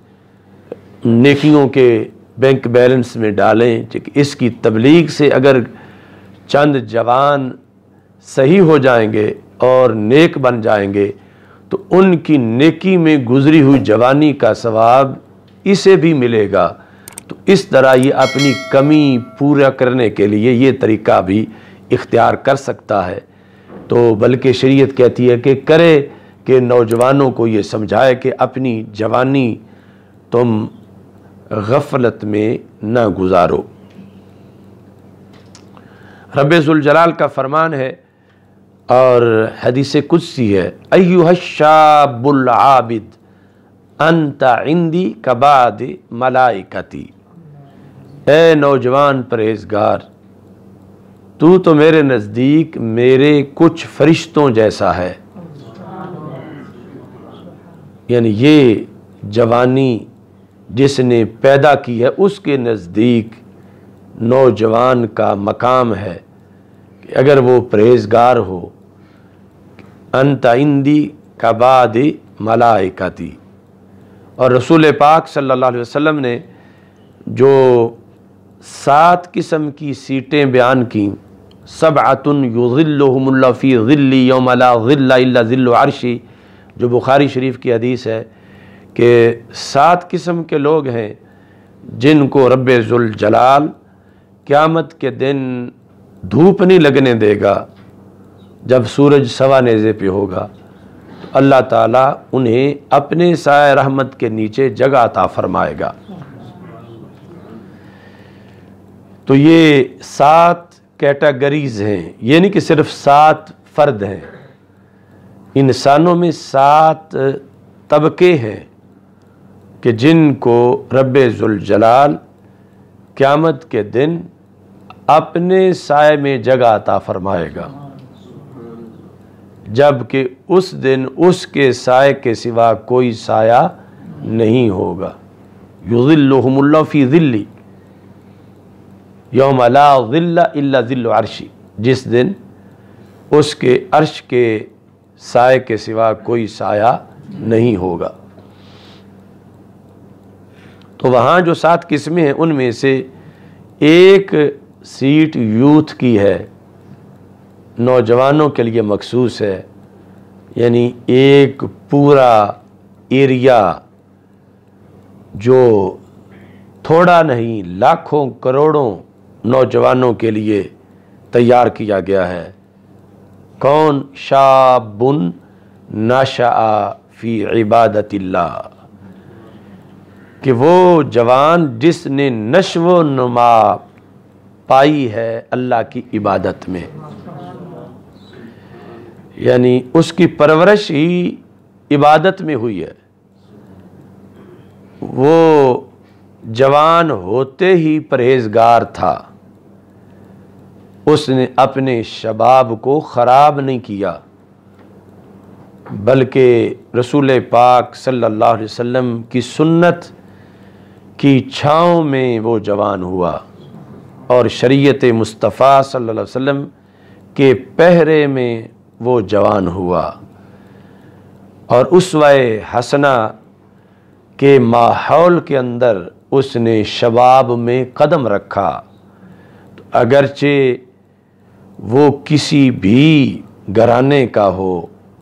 S1: نیکیوں کے بینک بیلنس میں ڈالیں، اس کی تبلیغ سے اگر چند جوان صحیح ہو جائیں گے اور نیک بن جائیں گے تو ان کی نیکی میں گزری ہوئی جوانی کا ثواب اسے بھی ملے گا۔ تو اس طرح یہ اپنی کمی پورا کرنے کے لیے یہ طریقہ بھی اختیار کر سکتا ہے۔ تو بلکہ شریعت کہتی ہے کہ کرے کہ نوجوانوں کو یہ سمجھائے کہ اپنی جوانی تم غفلت میں نہ گزارو۔ رب ذوالجلال کا فرمان ہے اور حدیث قدسی ہے، ایھا الشاب العابد انت عندی کبعد ملائکتی، اے نوجوان پرہیزگار تو تو میرے نزدیک میرے کچھ فرشتوں جیسا ہے۔ یعنی یہ جوانی جس نے پیدا کی ہے اس کے نزدیک نوجوان کا مقام ہے کہ اگر وہ پرہیزگار ہو، انت عندی کبعد ملائکتی۔ اور رسول پاک صلی اللہ علیہ وسلم نے جو سات قسم کی سیٹیں بیان کی، سبعۃ یظلھم اللہ فی ظلہ یوم لا ظل الا ظل عرشی، جو بخاری شریف کی حدیث ہے کہ سات قسم کے لوگ ہیں جن کو رب ذوالجلال قیامت کے دن دھوپ نہیں لگنے دے گا، جب سورج سوا نیزے پہ ہوگا تو اللہ تعالیٰ انہیں اپنے سایہ رحمت کے نیچے جگہ عطا فرمائے گا۔ تو یہ سات کیٹیگریز ہیں، یہ نہیں کہ صرف سات فرد ہیں، انسانوں میں سات طبقے ہیں کہ جن کو رب ذوالجلال قیامت کے دن اپنے سائے میں جگہ عطا فرمائے گا، جبکہ اس دن اس کے سائے کے سوا کوئی سایہ نہیں ہوگا۔ یظلھم اللہ فی ظلہ یوم لا ظل الا ظل عرشی، جس دن اس کے عرش کے سائے کے سوا کوئی سایہ نہیں ہوگا۔ تو وہاں جو سات قسمیں ہیں ان میں سے ایک سیٹ یوتھ کی ہے، نوجوانوں کے لیے مخصوص ہے، یعنی ایک پورا ایریا جو تھوڑا نہیں لاکھوں کروڑوں نوجوانوں کے لیے تیار کیا گیا ہے۔ کون؟ شاب نشأ فی عبادت اللہ، کہ وہ جوان جس نے نشو و نما پائی ہے اللہ کی عبادت میں، یعنی اس کی پرورش ہی عبادت میں ہوئی ہے۔ وہ جوان ہوتے ہی پرہیزگار تھا، اس نے اپنے شباب کو خراب نہیں کیا، بلکہ رسول پاک صلی اللہ علیہ وسلم کی سنت کی چھاؤں میں وہ جوان ہوا اور شریعت مصطفیٰ صلی اللہ علیہ وسلم کے پہرے میں وہ جوان ہوا، اور اسوہ حسنہ کے ماحول کے اندر اس نے شباب میں قدم رکھا۔ تو اگرچہ وہ کسی بھی گھرانے کا ہو،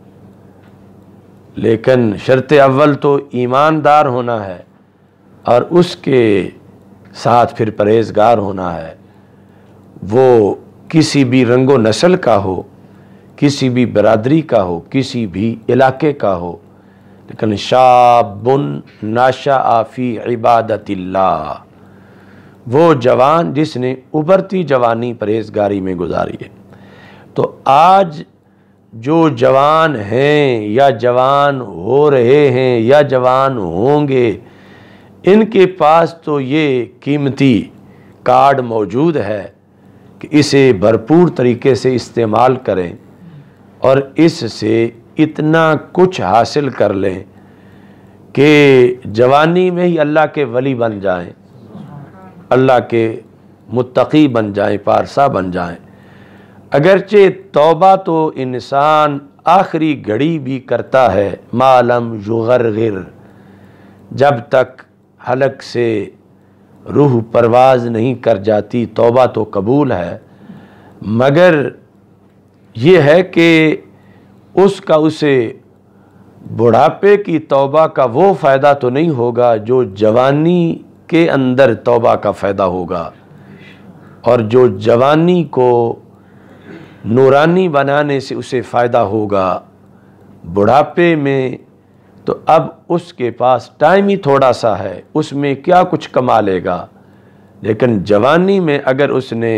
S1: لیکن شرط اول تو ایماندار ہونا ہے اور اس کے ساتھ پھر پرہیزگار ہونا ہے۔ وہ کسی بھی رنگ و نسل کا ہو، کسی بھی برادری کا ہو، کسی بھی علاقے کا ہو، لیکن شاب نشأ فی عبادت اللہ، وہ جوان جس نے ابھرتی جوانی پرہیزگاری میں گزاری ہے۔ تو آج جو جوان ہیں یا جوان ہو رہے ہیں یا جوان ہوں گے، ان کے پاس تو یہ قیمتی کارڈ موجود ہے کہ اسے بھرپور طریقے سے استعمال کریں اور اس سے اتنا کچھ حاصل کر لیں کہ جوانی میں ہی اللہ کے ولی بن جائیں، اللہ کے متقی بن جائیں، پارسا بن جائیں۔ اگرچہ توبہ تو انسان آخری گھڑی بھی کرتا ہے، ما لم یغرغر، جب تک حلق سے روح پرواز نہیں کر جاتی توبہ تو قبول ہے، مگر یہ ہے کہ اس کا اسے بڑھاپے کی توبہ کا وہ فائدہ تو نہیں ہوگا جو جوانی کے اندر توبہ کا فائدہ ہوگا، اور جو جوانی کو نورانی بنانے سے اسے فائدہ ہوگا بڑھاپے میں، تو اب اس کے پاس ٹائم ہی تھوڑا سا ہے، اس میں کیا کچھ کما لے گا۔ لیکن جوانی میں اگر اس نے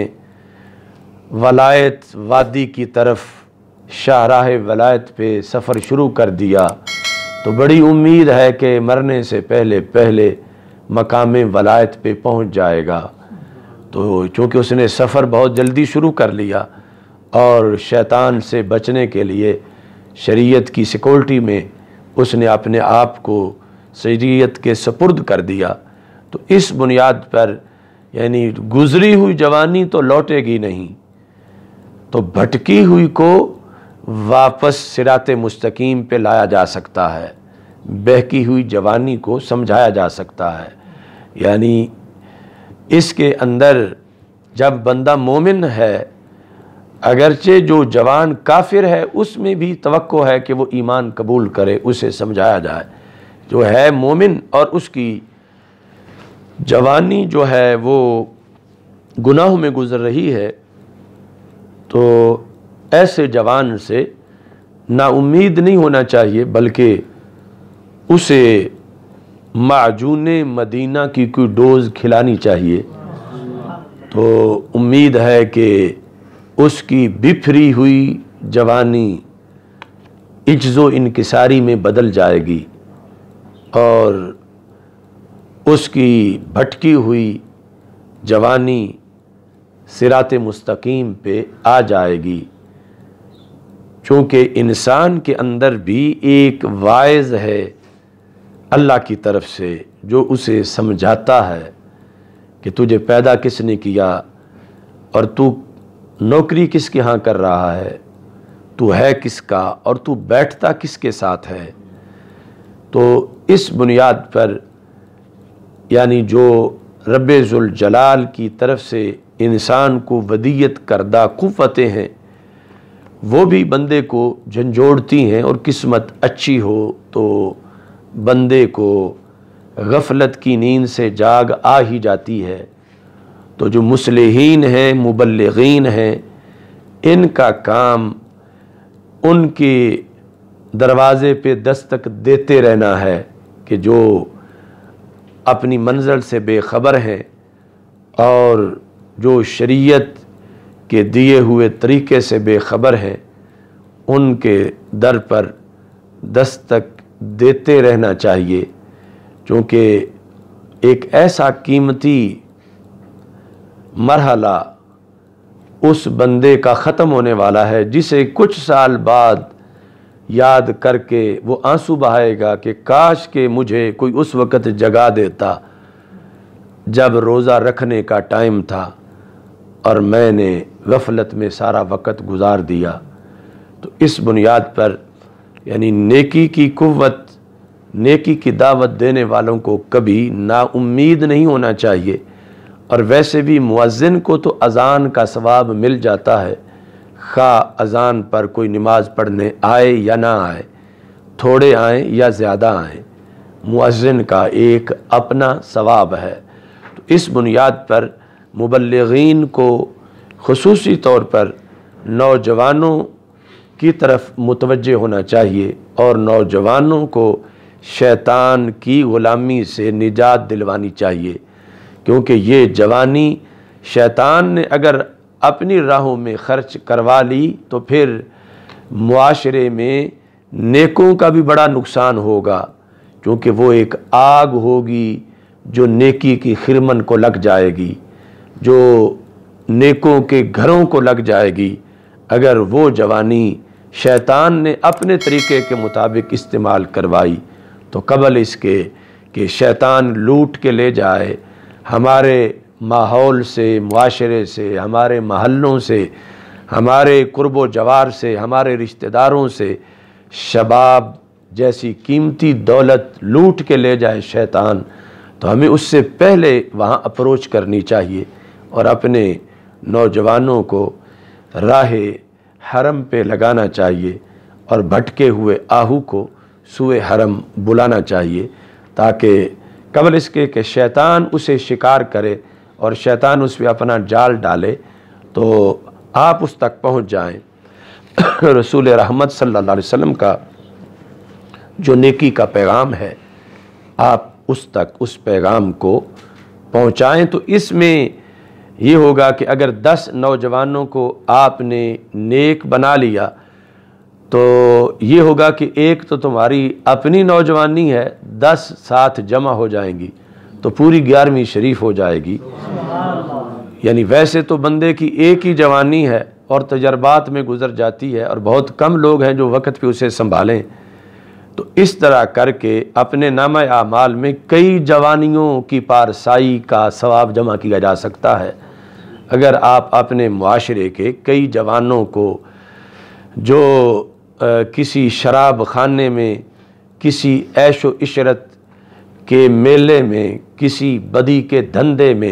S1: ولایت وادی کی طرف شاہراہ ولایت پہ سفر شروع کر دیا تو بڑی امید ہے کہ مرنے سے پہلے پہلے مقام ولایت پہ پہنچ جائے گا۔ تو چونکہ اس نے سفر بہت جلدی شروع کر لیا اور شیطان سے بچنے کے لیے شریعت کی سیکورٹی میں اس نے اپنے آپ کو شریعت کے سپرد کر دیا، تو اس بنیاد پر یعنی گزری ہوئی جوانی تو لوٹے گی نہیں، تو بھٹکی ہوئی کو واپس صراط مستقیم پہ لایا جا سکتا ہے، بہکی ہوئی جوانی کو سمجھایا جا سکتا ہے۔ یعنی اس کے اندر جب بندہ مومن ہے، اگرچہ جو جوان کافر ہے اس میں بھی توقع ہے کہ وہ ایمان قبول کرے، اسے سمجھایا جائے۔ جو ہے مومن اور اس کی جوانی جو ہے وہ گناہوں میں گزر رہی ہے، تو ایسے جوان سے نا امید نہیں ہونا چاہیے، بلکہ اسے معجون مدینہ کی کوئی ڈوز کھلانی چاہیے۔ تو امید ہے کہ اس کی بفری ہوئی جوانی عجز و انکساری میں بدل جائے گی اور اس کی بھٹکی ہوئی جوانی صراط مستقیم پہ آ جائے گی، چونکہ انسان کے اندر بھی ایک واعظ ہے اللہ کی طرف سے جو اسے سمجھاتا ہے کہ تجھے پیدا کس نے کیا اور تو نوکری کس کے ہاں کر رہا ہے، تو ہے کس کا اور تو بیٹھتا کس کے ساتھ ہے۔ تو اس بنیاد پر یعنی جو رب ذوالجلال کی طرف سے انسان کو ودیت کردہ قوتیں ہیں وہ بھی بندے کو جھنجھوڑتی ہیں، اور قسمت اچھی ہو تو بندے کو غفلت کی نیند سے جاگ آ ہی جاتی ہے۔ تو جو مصلحین ہیں، مبلغین ہیں، ان کا کام ان کے دروازے پہ دستک دیتے رہنا ہے کہ جو اپنی منزل سے بے خبر ہیں اور جو شریعت کے دیے ہوئے طریقے سے بے خبر ہیں، ان کے در پر دستک دیتے رہنا چاہیے، چونکہ ایک ایسا قیمتی مرحلہ اس بندے کا ختم ہونے والا ہے جسے کچھ سال بعد یاد کر کے وہ آنسو بہائے گا کہ کاش کہ مجھے کوئی اس وقت جگا دیتا جب روزہ رکھنے کا ٹائم تھا اور میں نے غفلت میں سارا وقت گزار دیا۔ تو اس بنیاد پر یعنی نیکی کی قوت، نیکی کی دعوت دینے والوں کو کبھی نا امید نہیں ہونا چاہیے، اور ویسے بھی مؤذن کو تو اذان کا ثواب مل جاتا ہے، خواہ اذان پر کوئی نماز پڑھنے آئے یا نہ آئے، تھوڑے آئیں یا زیادہ آئیں، مؤذن کا ایک اپنا ثواب ہے۔ تو اس بنیاد پر مبلغین کو خصوصی طور پر نوجوانوں کی طرف متوجہ ہونا چاہیے اور نوجوانوں کو شیطان کی غلامی سے نجات دلوانی چاہیے، کیونکہ یہ جوانی شیطان نے اگر اپنی راہوں میں خرچ کروا لی تو پھر معاشرے میں نیکوں کا بھی بڑا نقصان ہوگا، کیونکہ وہ ایک آگ ہوگی جو نیکی کی خرمن کو لگ جائے گی، جو نیکوں کے گھروں کو لگ جائے گی۔ اگر وہ جوانی شیطان نے اپنے طریقے کے مطابق استعمال کروائی تو قبل اس کے کہ شیطان لوٹ کے لے جائے ہمارے ماحول سے، معاشرے سے، ہمارے محلوں سے، ہمارے قرب و جوار سے، ہمارے رشتہ داروں سے شباب جیسی قیمتی دولت لوٹ کے لے جائے شیطان، تو ہمیں اس سے پہلے وہاں اپروچ کرنی چاہیے اور اپنے نوجوانوں کو راہ حرم پہ لگانا چاہیے اور بھٹکے ہوئے آہو کو سوئے حرم بلانا چاہیے، تاکہ قبل اس کے کہ شیطان اسے شکار کرے اور شیطان اس پہ اپنا جال ڈالے تو آپ اس تک پہنچ جائیں۔ رسول رحمت صلی اللہ علیہ وسلم کا جو نیکی کا پیغام ہے آپ اس تک اس پیغام کو پہنچائیں۔ تو اس میں یہ ہوگا کہ اگر دس نوجوانوں کو آپ نے نیک بنا لیا تو یہ ہوگا کہ ایک تو تمہاری اپنی نوجوانی ہے، دس ساتھ جمع ہو جائیں گی تو پوری گیارہویں شریف ہو جائے گی۔ یعنی ویسے تو بندے کی ایک ہی جوانی ہے اور تجربات میں گزر جاتی ہے اور بہت کم لوگ ہیں جو وقت پہ اسے سنبھالیں، تو اس طرح کر کے اپنے نامہ اعمال میں کئی جوانیوں کی پارسائی کا ثواب جمع کیا جا سکتا ہے اگر آپ اپنے معاشرے کے کئی جوانوں کو جو کسی شراب خانے میں، کسی عیش و عشرت کے میلے میں، کسی بدی کے دھندے میں،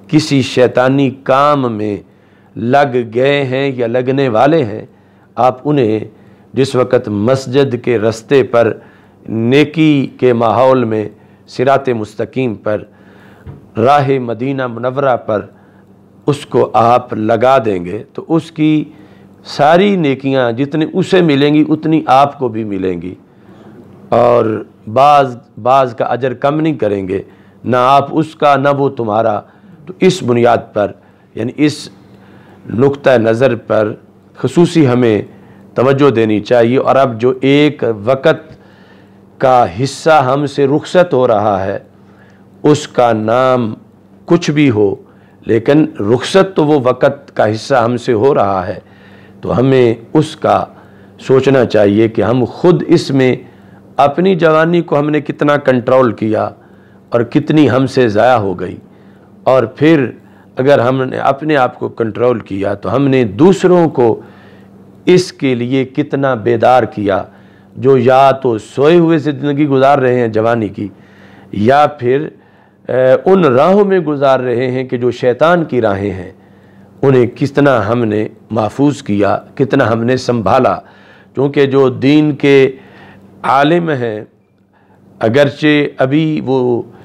S1: किसी शैतानी काम में लग गए हैं या लगने वाले हैं, आप उन्हें जिस वक़्त मस्जिद के रस्ते पर नेकी के माहौल में सिरात मुस्तकीम पर राह मदीना मुनव्वरा पर उसको आप लगा देंगे तो उसकी सारी नेकियां जितनी उसे मिलेंगी उतनी आपको भी मिलेंगी, और बाज़ बाज़ का अजर कम नहीं करेंगे, ना आप उसका ना वो तुम्हारा। तो इस बुनियाद पर यानी इस नुक्ता नज़र पर ख़ुसूसी हमें तवज्जो देनी चाहिए। और अब जो एक वक़्त का हिस्सा हमसे रुखसत हो रहा है उसका नाम कुछ भी हो, लेकिन रुखसत तो वो वक़्त का हिस्सा हमसे हो रहा है, तो हमें उसका सोचना चाहिए कि हम खुद इसमें अपनी जवानी को हमने कितना कंट्रोल किया और कितनी हमसे ज़ाया हो गई, और फिर अगर हमने अपने आप को कंट्रोल किया तो हमने दूसरों को इसके लिए कितना बेदार किया, जो या तो सोए हुए से ज़िंदगी गुजार रहे हैं जवानी की, या फिर उन राहों में गुजार रहे हैं कि जो शैतान की राहें हैं, उन्हें कितना हमने महफूज किया, कितना हमने संभाला। क्योंकि जो दीन के आलिम हैं, अगरचे अभी वो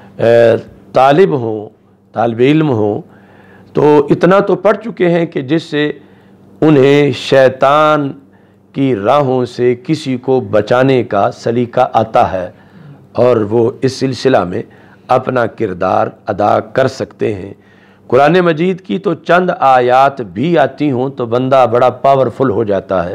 S1: तालिब हों, तालिब इल्म हों, तो इतना तो पढ़ चुके हैं कि जिससे उन्हें शैतान की राहों से किसी को बचाने का सलीका आता है, और वो इस सिलसिला में अपना किरदार अदा कर सकते हैं। कुरान मजीद की तो चंद आयात भी आती हों तो बंदा बड़ा पावरफुल हो जाता है,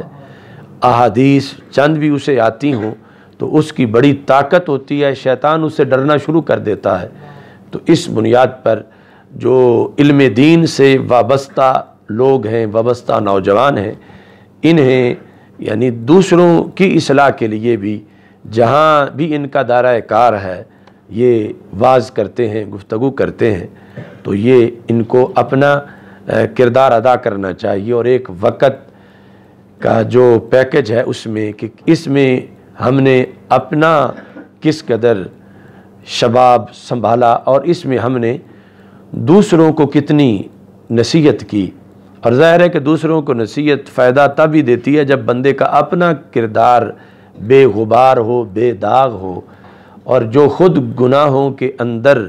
S1: अहादीस चंद भी उसे आती हों तो उसकी बड़ी ताकत होती है, शैतान उससे डरना शुरू कर देता है। तो इस बुनियाद पर जो इल्म दीन से वाबस्ता लोग हैं, वाबस्ता नौजवान हैं, इन्हें यानी दूसरों की इस्लाह के लिए भी जहाँ भी इनका दायरा कार है ये वाज करते हैं, गुफ्तगू करते हैं, तो ये इनको अपना किरदार अदा करना चाहिए। और एक वक़्त का जो पैकेज है उसमें कि इसमें हमने अपना किस कदर शबाब संभाला और इसमें हमने दूसरों को कितनी नसीहत की। और ज़ाहिर है कि दूसरों को नसीहत फ़ायदा तब ही देती है जब बंदे का अपना किरदार बेगुबार हो, बेदाग हो, और जो ख़ुद गुनाहों के अंदर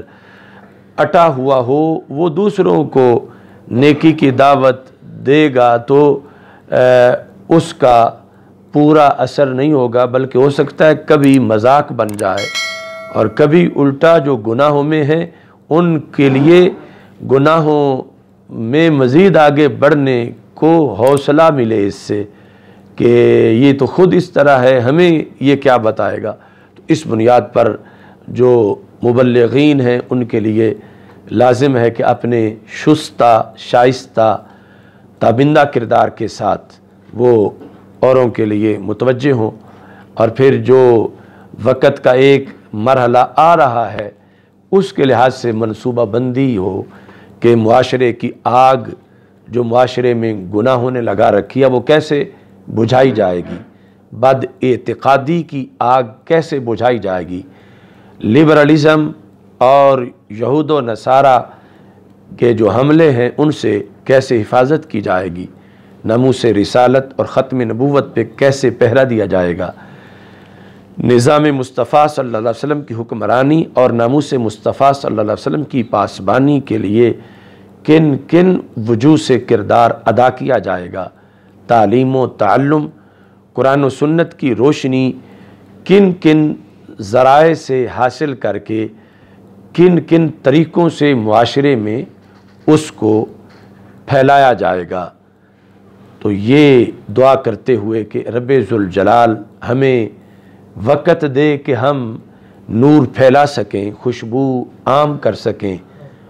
S1: अटा हुआ हो वो दूसरों को नेकी की दावत देगा तो आ, उसका पूरा असर नहीं होगा, बल्कि हो सकता है कभी मजाक बन जाए, और कभी उल्टा जो गुनाहों में है उनके लिए गुनाहों में मज़ीद आगे बढ़ने को हौसला मिले इससे कि ये तो ख़ुद इस तरह है, हमें ये क्या बताएगा। तो इस बुनियाद पर जो मुबल्लिगीन हैं उनके लिए लाजिम है कि अपने शुस्ता शाइस्ता ताबिंदा किरदार के साथ वो औरों के लिए मुतवज्जे हों, और फिर जो वक़्त का एक मरहला आ रहा है उसके लिहाज से मनसूबा बंदी हो कि मुआशरे की आग जो मुआशरे में गुनाहों ने लगा रखी है वो कैसे बुझाई जाएगी, बद एतिक़ादी की आग कैसे बुझाई जाएगी, लिबरलिज़म और यहूद व नसारा के जो हमले हैं उनसे कैसे हिफाजत की जाएगी, नामूस रिसालत और ख़त्म नबूवत पे कैसे पहरा दिया जाएगा, निज़ाम मुस्तफ़ा सल्लल्लाहु अलैहि वसल्लम की हुक्मरानी और नामूस मुस्तफ़ा सल्लल्लाहु अलैहि वसल्लम की पासबानी के लिए किन किन वजूह से किरदार अदा किया जाएगा, तालीम व ताल्लुम कुरान व सुन्नत की रोशनी किन किन ज़राए से हासिल करके किन किन तरीक़ों से मुआशरे में उसको फैलाया जाएगा। तो ये दुआ करते हुए कि रब्बे ज़ुल जलाल हमें वक़्त दे कि हम नूर फैला सकें, खुशबू आम कर सकें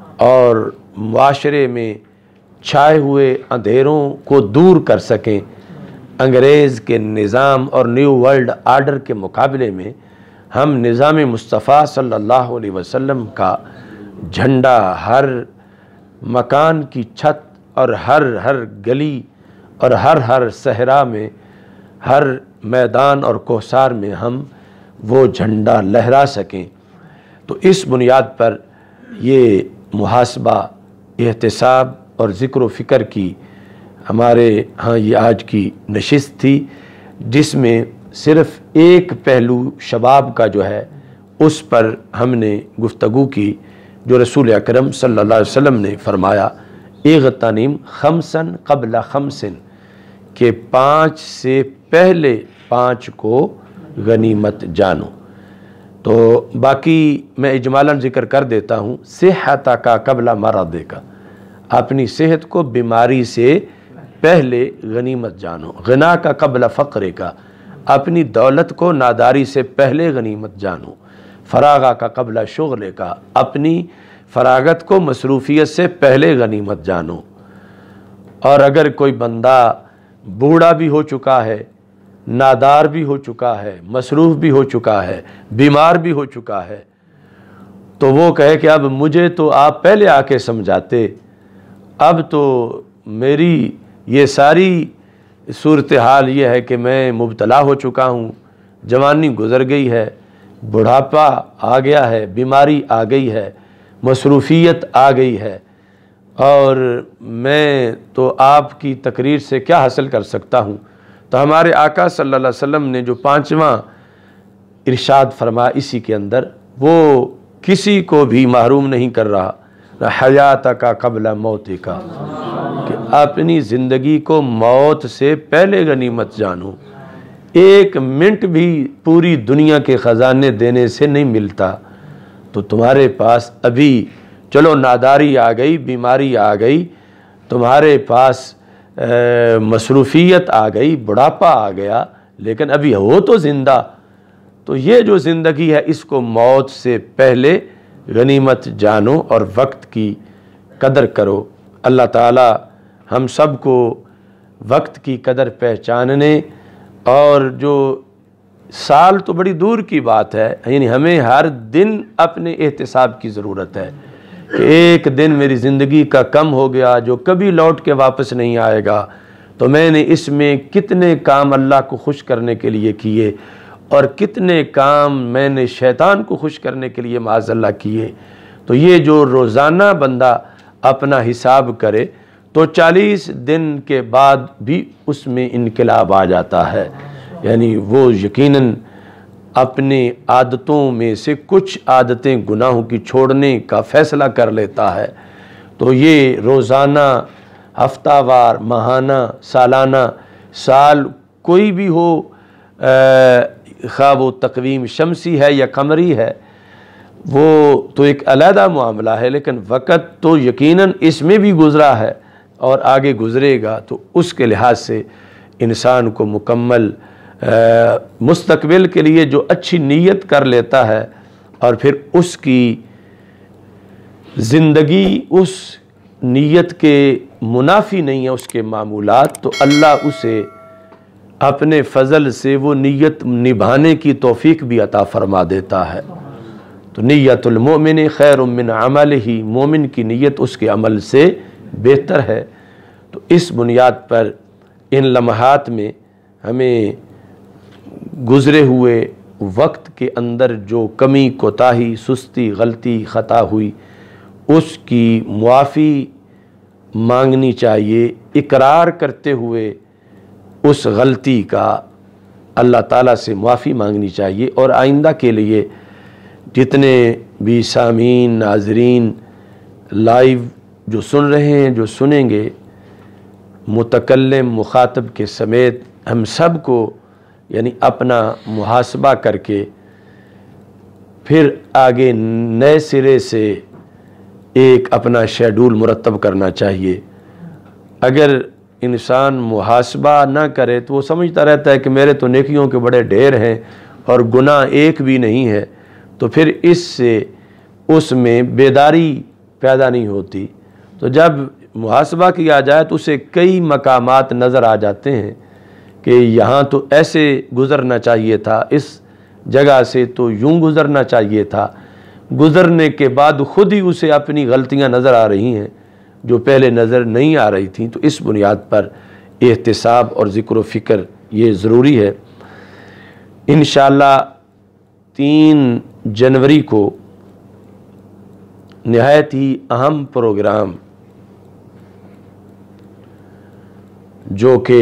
S1: और मुआशरे में छाए हुए अंधेरों को दूर कर सकें। अंग्रेज़ के निज़ाम और न्यू वर्ल्ड आर्डर के मुकाबले में हम निज़ाम मुस्तफ़ा सल्लल्लाहु अलैहि वसल्लम का झंडा हर मकान की छत और हर हर गली और हर हर सहरा में, हर मैदान और कोसार में हम वो झंडा लहरा सकें। तो इस बुनियाद पर ये मुहासबा احتساب اور ذکر و فکر کی ہمارے ہاں یہ آج کی نشست تھی، جس میں صرف ایک پہلو شباب کا جو ہے اس پر ہم نے گفتگو کی، جو رسول اکرم صلی اللہ علیہ وسلم نے فرمایا اغتنم خمسن قبل خمسن، کہ پانچ سے پہلے پانچ کو غنیمت جانو۔ تو باقی میں اجمالاً ذکر کر دیتا ہوں، صحتک قبل مرضک، اپنی صحت کو بیماری سے پہلے غنیمت جانو۔ غنا کا قبل فقر کا، اپنی دولت کو ناداری سے پہلے غنیمت جانو۔ فراغ کا قبل شغل کا، اپنی فراغت کو مصروفیت سے پہلے غنیمت جانو۔ اور اگر کوئی بندہ بوڑھا بھی ہو چکا ہے، نادار بھی ہو چکا ہے، مصروف بھی ہو چکا ہے، بیمار بھی ہو چکا ہے، تو وہ کہے کہ اب مجھے تو آپ پہلے آ کے سمجھاتے، اب تو میری یہ ساری صورتحال یہ ہے کہ میں مبتلا ہو چکا ہوں، جوانی گزر گئی ہے، بڑھاپا آ گیا ہے، بیماری آ گئی ہے، مصروفیت آ گئی ہے، اور میں تو آپ کی تقریر سے کیا حاصل کر سکتا ہوں۔ تو ہمارے آقا صلی اللہ علیہ وسلم نے جو پانچواں ارشاد فرمایا اسی کے اندر، وہ کسی کو بھی محروم نہیں کر رہا، حیاتک قبل موتک، کہ اپنی زندگی کو موت سے پہلے غنیمت جانو۔ ایک منٹ بھی پوری دنیا کے خزانے دینے سے نہیں ملتا، تو تمہارے پاس ابھی چلو ناداری آ گئی، بیماری آ گئی، تمہارے پاس مصروفیت آ گئی، بڑھاپا آ گیا، لیکن ابھی ہو تو زندہ، تو یہ جو زندگی ہے اس کو موت سے پہلے غنیمت جانو اور وقت کی قدر کرو۔ اللہ تعالی ہم سب کو وقت کی قدر پہچاننے، اور جو سال تو بڑی دور کی بات ہے، یعنی ہمیں ہر دن اپنے احتساب کی ضرورت ہے کہ ایک دن میری زندگی کا کم ہو گیا جو کبھی لوٹ کے واپس نہیں آئے گا، تو میں نے اس میں کتنے کام اللہ کو خوش کرنے کے لیے کیے، اور کتنے کام میں نے شیطان کو خوش کرنے کے لیے معاذ اللہ کیے۔ تو یہ جو روزانہ بندہ اپنا حساب کرے تو چالیس دن کے بعد بھی اس میں انقلاب آ جاتا ہے، یعنی وہ یقیناً اپنے عادتوں میں سے کچھ عادتیں گناہوں کی چھوڑنے کا فیصلہ کر لیتا ہے۔ تو یہ روزانہ، ہفتہ وار، ماہانہ، سالانہ، سال کوئی بھی ہو، خواہ وہ تقویم شمسی ہے یا قمری ہے، وہ تو ایک علیحدہ معاملہ ہے، لیکن وقت تو یقیناً اس میں بھی گزرا ہے اور آگے گزرے گا، تو اس کے لحاظ سے انسان کو مکمل مستقبل کے لیے جو اچھی نیت کر لیتا ہے، اور پھر اس کی زندگی اس نیت کے منافی نہیں ہے اس کے معمولات، تو اللہ اسے اپنے فضل سے وہ نیت نبھانے کی توفیق بھی عطا فرما دیتا ہے۔ تو نیت المؤمن خیر من عملہ، مومن کی نیت اس کے عمل سے بہتر ہے۔ تو اس بنیاد پر ان لمحات میں ہمیں گزرے ہوئے وقت کے اندر جو کمی، کوتاہی، سستی، غلطی، خطا ہوئی، اس کی معافی مانگنی چاہیے، اقرار کرتے ہوئے اس غلطی کا اللہ تعالیٰ سے معافی مانگنی چاہیے، اور آئندہ کے لیے جتنے بھی سامعین، ناظرین لائیو جو سن رہے ہیں، جو سنیں گے، متکلم مخاطب کے سمیت ہم سب کو یعنی اپنا محاسبہ کر کے پھر آگے نئے سرے سے ایک اپنا شیڈول مرتب کرنا چاہیے۔ اگر انسان محاسبہ نہ کرے تو وہ سمجھتا رہتا ہے کہ میرے تو نیکیوں کے بڑے ڈھیر ہیں اور گناہ ایک بھی نہیں ہے، تو پھر اس سے اس میں بیداری پیدا نہیں ہوتی۔ تو جب محاسبہ کیا جائے تو اسے کئی مقامات نظر آ جاتے ہیں کہ یہاں تو ایسے گزرنا چاہیے تھا، اس جگہ سے تو یوں گزرنا چاہیے تھا۔ گزرنے کے بعد خود ہی اسے اپنی غلطیاں نظر آ رہی ہیں جو پہلے نظر نہیں آ رہی تھیں۔ تو اس بنیاد پر احتساب اور ذکر و فکر یہ ضروری ہے۔ انشاءاللہ تین جنوری کو نہایت ہی اہم پروگرام جو کہ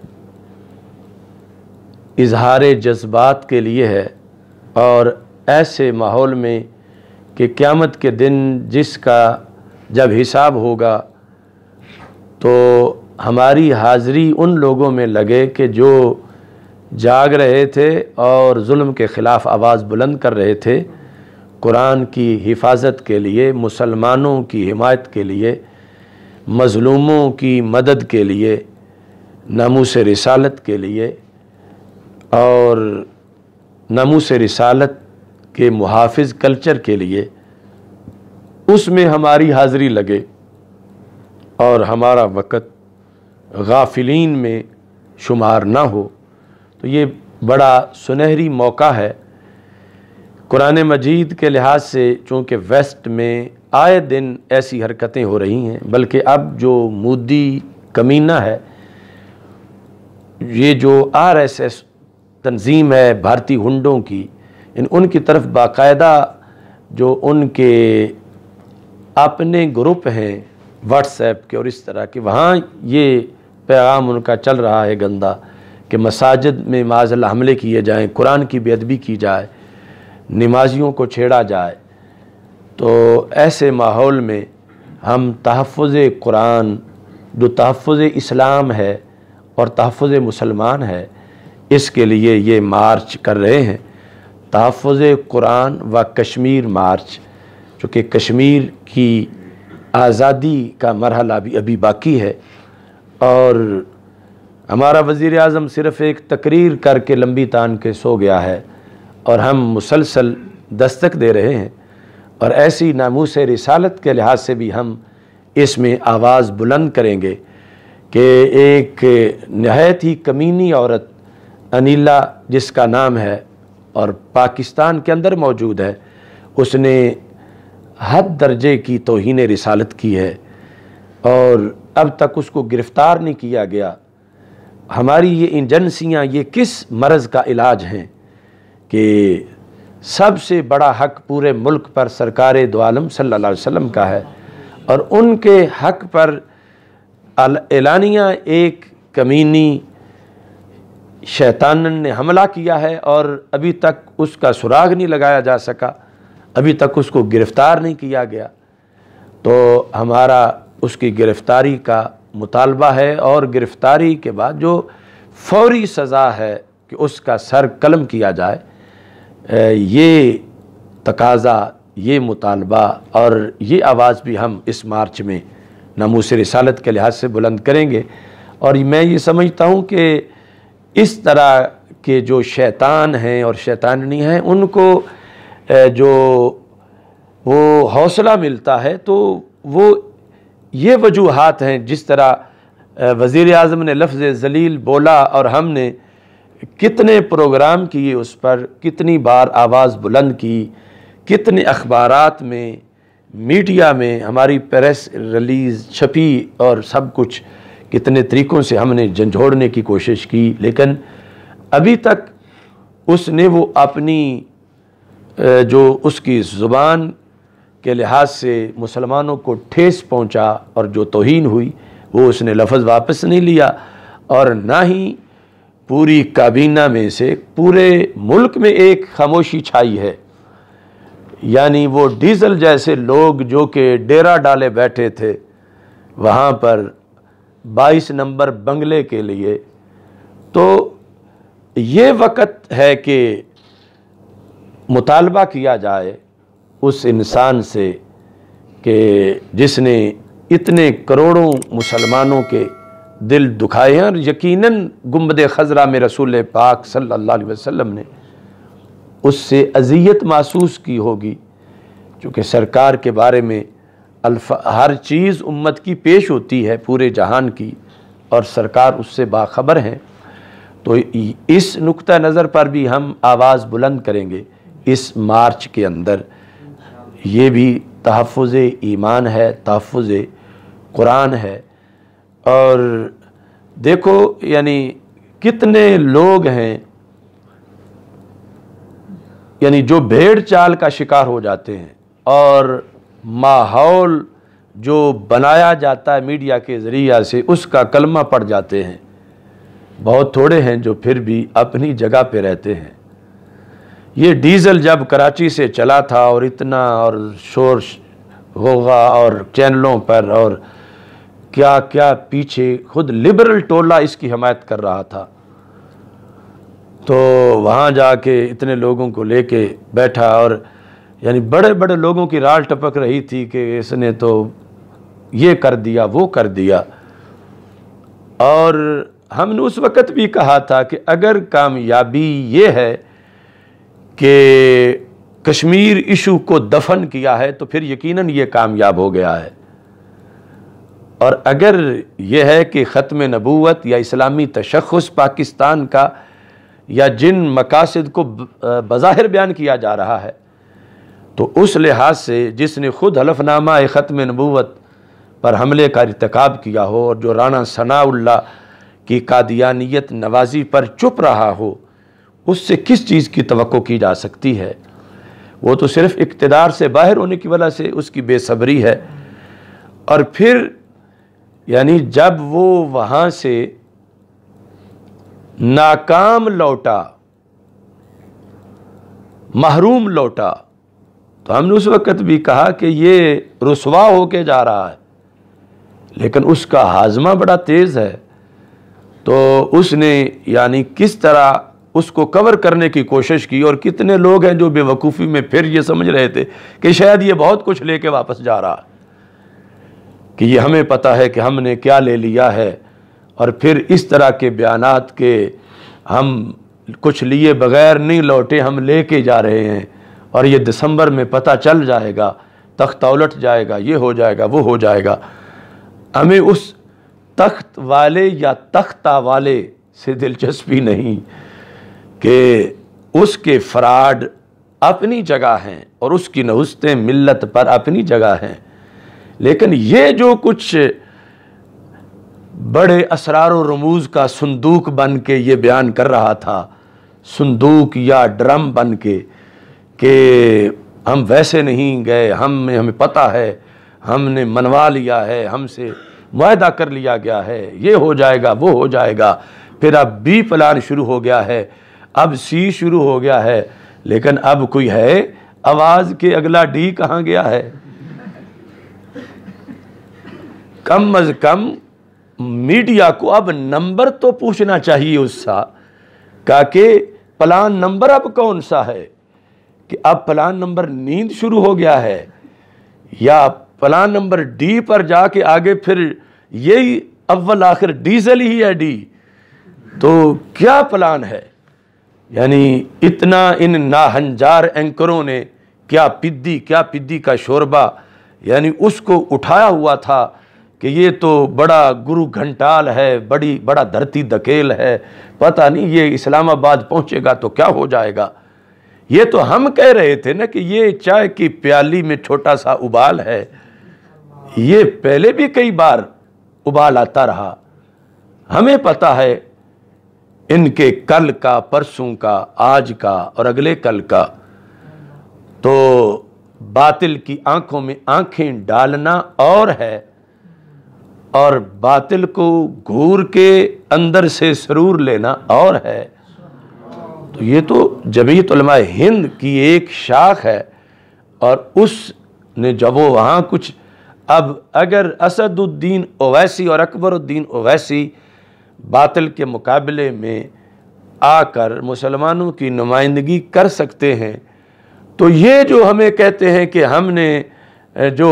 S1: اظہار جذبات کے لیے ہے، اور ایسے ماحول میں کہ قیامت کے دن جس کا جب حساب ہوگا تو ہماری حاضری ان لوگوں میں لگے کہ جو جاگ رہے تھے اور ظلم کے خلاف آواز بلند کر رہے تھے، قرآن کی حفاظت کے لیے، مسلمانوں کی حمایت کے لیے، مظلوموں کی مدد کے لیے، ناموس رسالت کے لیے اور ناموس رسالت کے محافظ کلچر کے لیے، اس میں ہماری حاضری لگے اور ہمارا وقت غافلین میں شمار نہ ہو، تو یہ بڑا سنہری موقع ہے۔ قرآن مجید کے لحاظ سے چونکہ ویسٹ میں آئے دن ایسی حرکتیں ہو رہی ہیں، بلکہ اب جو مودی کمینہ ہے، یہ جو آر ایس ایس تنظیم ہے بھارتی ہنڈوں کی، ان ان کی طرف باقاعدہ جو ان کے اپنے گروپ ہیں واٹس ایپ کے اور اس طرح کے، وہاں یہ پیغام ان کا چل رہا ہے گندا کہ مساجد میں معاذ اللہ حملے کیے جائیں، قرآن کی بے ادبی کی جائے، نمازیوں کو چھیڑا جائے۔ تو ایسے ماحول میں ہم تحفظ قرآن، جو تحفظ اسلام ہے اور تحفظ مسلمان ہے، اس کے لیے یہ مارچ کر رہے ہیں، تحفظ قرآن و کشمیر مارچ، چونکہ کشمیر کی آزادی کا مرحلہ بھی ابھی باقی ہے، اور ہمارا وزیر اعظم صرف ایک تقریر کر کے لمبی تان کے سو گیا ہے، اور ہم مسلسل دستک دے رہے ہیں، اور ایسی ناموس رسالت کے لحاظ سے بھی ہم اس میں آواز بلند کریں گے کہ ایک نہایت ہی کمینی عورت انیلا جس کا نام ہے اور پاکستان کے اندر موجود ہے، اس نے حد درجے کی توہین رسالت کی ہے اور اب تک اس کو گرفتار نہیں کیا گیا۔ ہماری یہ ایجنسیاں یہ کس مرض کا علاج ہیں کہ سب سے بڑا حق پورے ملک پر سرکار دو عالم صلی اللہ علیہ وسلم کا ہے، اور ان کے حق پر اعلانیہ ایک کمینی شیطان نے حملہ کیا ہے، اور ابھی تک اس کا سراغ نہیں لگایا جا سکا، ابھی تک اس کو گرفتار نہیں کیا گیا۔ تو ہمارا اس کی گرفتاری کا مطالبہ ہے، اور گرفتاری کے بعد جو فوری سزا ہے کہ اس کا سر قلم کیا جائے، یہ تقاضا، یہ مطالبہ اور یہ آواز بھی ہم اس مارچ میں ناموس رسالت کے لحاظ سے بلند کریں گے۔ اور میں یہ سمجھتا ہوں کہ اس طرح کے جو شیطان ہیں اور شیطاننی ہیں، ان کو جو وہ حوصلہ ملتا ہے تو وہ یہ وجوہات ہیں، جس طرح وزیر اعظم نے لفظ ذلیل بولا اور ہم نے کتنے پروگرام کیے اس پر، کتنی بار آواز بلند کی، کتنے اخبارات میں، میڈیا میں ہماری پریس ریلیز چھپی، اور سب کچھ کتنے طریقوں سے ہم نے جھنجھوڑنے کی کوشش کی، لیکن ابھی تک اس نے وہ اپنی جو اس کی زبان کے لحاظ سے مسلمانوں کو ٹھیس پہنچا اور جو توہین ہوئی، وہ اس نے لفظ واپس نہیں لیا، اور نہ ہی پوری کابینہ میں سے پورے ملک میں ایک خاموشی چھائی ہے۔ یعنی وہ ڈیزل جیسے لوگ جو کہ ڈیرا ڈالے بیٹھے تھے وہاں پر بائیس نمبر بنگلے کے لیے، تو یہ وقت ہے کہ مطالبہ کیا جائے اس انسان سے کہ جس نے اتنے کروڑوں مسلمانوں کے دل دکھائے ہیں، اور یقیناً گنبد خضرا میں رسول پاک صلی اللہ علیہ وسلم نے اس سے اذیت محسوس کی ہوگی، چونکہ سرکار کے بارے میں الف ہر چیز امت کی پیش ہوتی ہے پورے جہان کی، اور سرکار اس سے باخبر ہیں۔ تو اس نقطہ نظر پر بھی ہم آواز بلند کریں گے اس مارچ کے اندر۔ یہ بھی تحفظ ایمان ہے، تحفظ قرآن ہے، اور دیکھو یعنی کتنے لوگ ہیں یعنی جو بھیڑ چال کا شکار ہو جاتے ہیں، اور ماحول جو بنایا جاتا ہے میڈیا کے ذریعہ سے اس کا کلمہ پڑھ جاتے ہیں، بہت تھوڑے ہیں جو پھر بھی اپنی جگہ پہ رہتے ہیں۔ یہ ڈیزل جب کراچی سے چلا تھا اور اتنا اور شور ہوگا اور چینلوں پر اور کیا کیا پیچھے خود لبرل ٹولہ اس کی حمایت کر رہا تھا، تو وہاں جا کے اتنے لوگوں کو لے کے بیٹھا اور یعنی بڑے بڑے لوگوں کی رال ٹپک رہی تھی کہ اس نے تو یہ کر دیا وہ کر دیا۔ اور ہم نے اس وقت بھی کہا تھا کہ اگر کامیابی یہ ہے کہ کشمیر ایشو کو دفن کیا ہے تو پھر یقیناً یہ کامیاب ہو گیا ہے، اور اگر یہ ہے کہ ختم نبوت یا اسلامی تشخص پاکستان کا یا جن مقاصد کو بظاہر بیان کیا جا رہا ہے، تو اس لحاظ سے جس نے خود حلف نامہ ختم نبوت پر حملے کا ارتکاب کیا ہو اور جو رانا ثناء اللہ کی قادیانیت نوازی پر چپ رہا ہو، اس سے کس چیز کی توقع کی جا سکتی ہے؟ وہ تو صرف اقتدار سے باہر ہونے کی وجہ سے اس کی بے صبری ہے۔ اور پھر یعنی جب وہ وہاں سے ناکام لوٹا، محروم لوٹا، تو ہم نے اس وقت بھی کہا کہ یہ رسوا ہو کے جا رہا ہے، لیکن اس کا ہاضمہ بڑا تیز ہے۔ تو اس نے یعنی کس طرح اس کو کور کرنے کی کوشش کی، اور کتنے لوگ ہیں جو بے وقوفی میں پھر یہ سمجھ رہے تھے کہ شاید یہ بہت کچھ لے کے واپس جا رہا ہے، کہ یہ ہمیں پتہ ہے کہ ہم نے کیا لے لیا ہے، اور پھر اس طرح کے بیانات کے ہم کچھ لیے بغیر نہیں لوٹے، ہم لے کے جا رہے ہیں، اور یہ دسمبر میں پتہ چل جائے گا، تختہ الٹ جائے گا، یہ ہو جائے گا وہ ہو جائے گا۔ ہمیں اس تخت والے یا تختہ والے سے دلچسپی نہیں، کہ اس کے فراڈ اپنی جگہ ہیں اور اس کی نحوستیں ملت پر اپنی جگہ ہیں، لیکن یہ جو کچھ بڑے اسرار و رموز کا صندوق بن کے یہ بیان کر رہا تھا، صندوق یا ڈرم بن کے، کہ ہم ویسے نہیں گئے، ہم ہمیں پتہ ہے، ہم نے منوا لیا ہے، ہم سے معاہدہ کر لیا گیا ہے، یہ ہو جائے گا وہ ہو جائے گا، پھر اب بی پلان شروع ہو گیا ہے، اب سی شروع ہو گیا ہے، لیکن اب کوئی ہے آواز کے اگلا ڈی کہاں گیا ہے؟ کم از کم میڈیا کو اب نمبر تو پوچھنا چاہیے اس سا، کہا کہ پلان نمبر اب کون سا ہے، کہ اب پلان نمبر نیند شروع ہو گیا ہے، یا پلان نمبر ڈی پر جا کے آگے پھر یہی اول آخر ڈیزل ہی ہے ڈی، تو کیا پلان ہے؟ یعنی اتنا ان ناہنجار اینکروں نے کیا پدی کیا پدی کا شوربہ یعنی اس کو اٹھایا ہوا تھا کہ یہ تو بڑا گرو گھنٹال ہے، بڑی بڑا دھرتی دھکیل ہے، پتہ نہیں یہ اسلام آباد پہنچے گا تو کیا ہو جائے گا۔ یہ تو ہم کہہ رہے تھے نا کہ یہ چائے کی پیالی میں چھوٹا سا ابال ہے، یہ پہلے بھی کئی بار ابال آتا رہا، ہمیں پتہ ہے ان کے کل کا، پرسوں کا، آج کا اور اگلے کل کا۔ تو باطل کی آنکھوں میں آنکھیں ڈالنا اور ہے، اور باطل کو گھور کے اندر سے سرور لینا اور ہے۔ تو یہ تو جمعیت علماء ہند کی ایک شاخ ہے، اور اس نے جب وہ وہاں کچھ، اب اگر اسد الدین اویسی اور اکبر الدین اویسی باطل کے مقابلے میں آ کر مسلمانوں کی نمائندگی کر سکتے ہیں، تو یہ جو ہمیں کہتے ہیں کہ ہم نے جو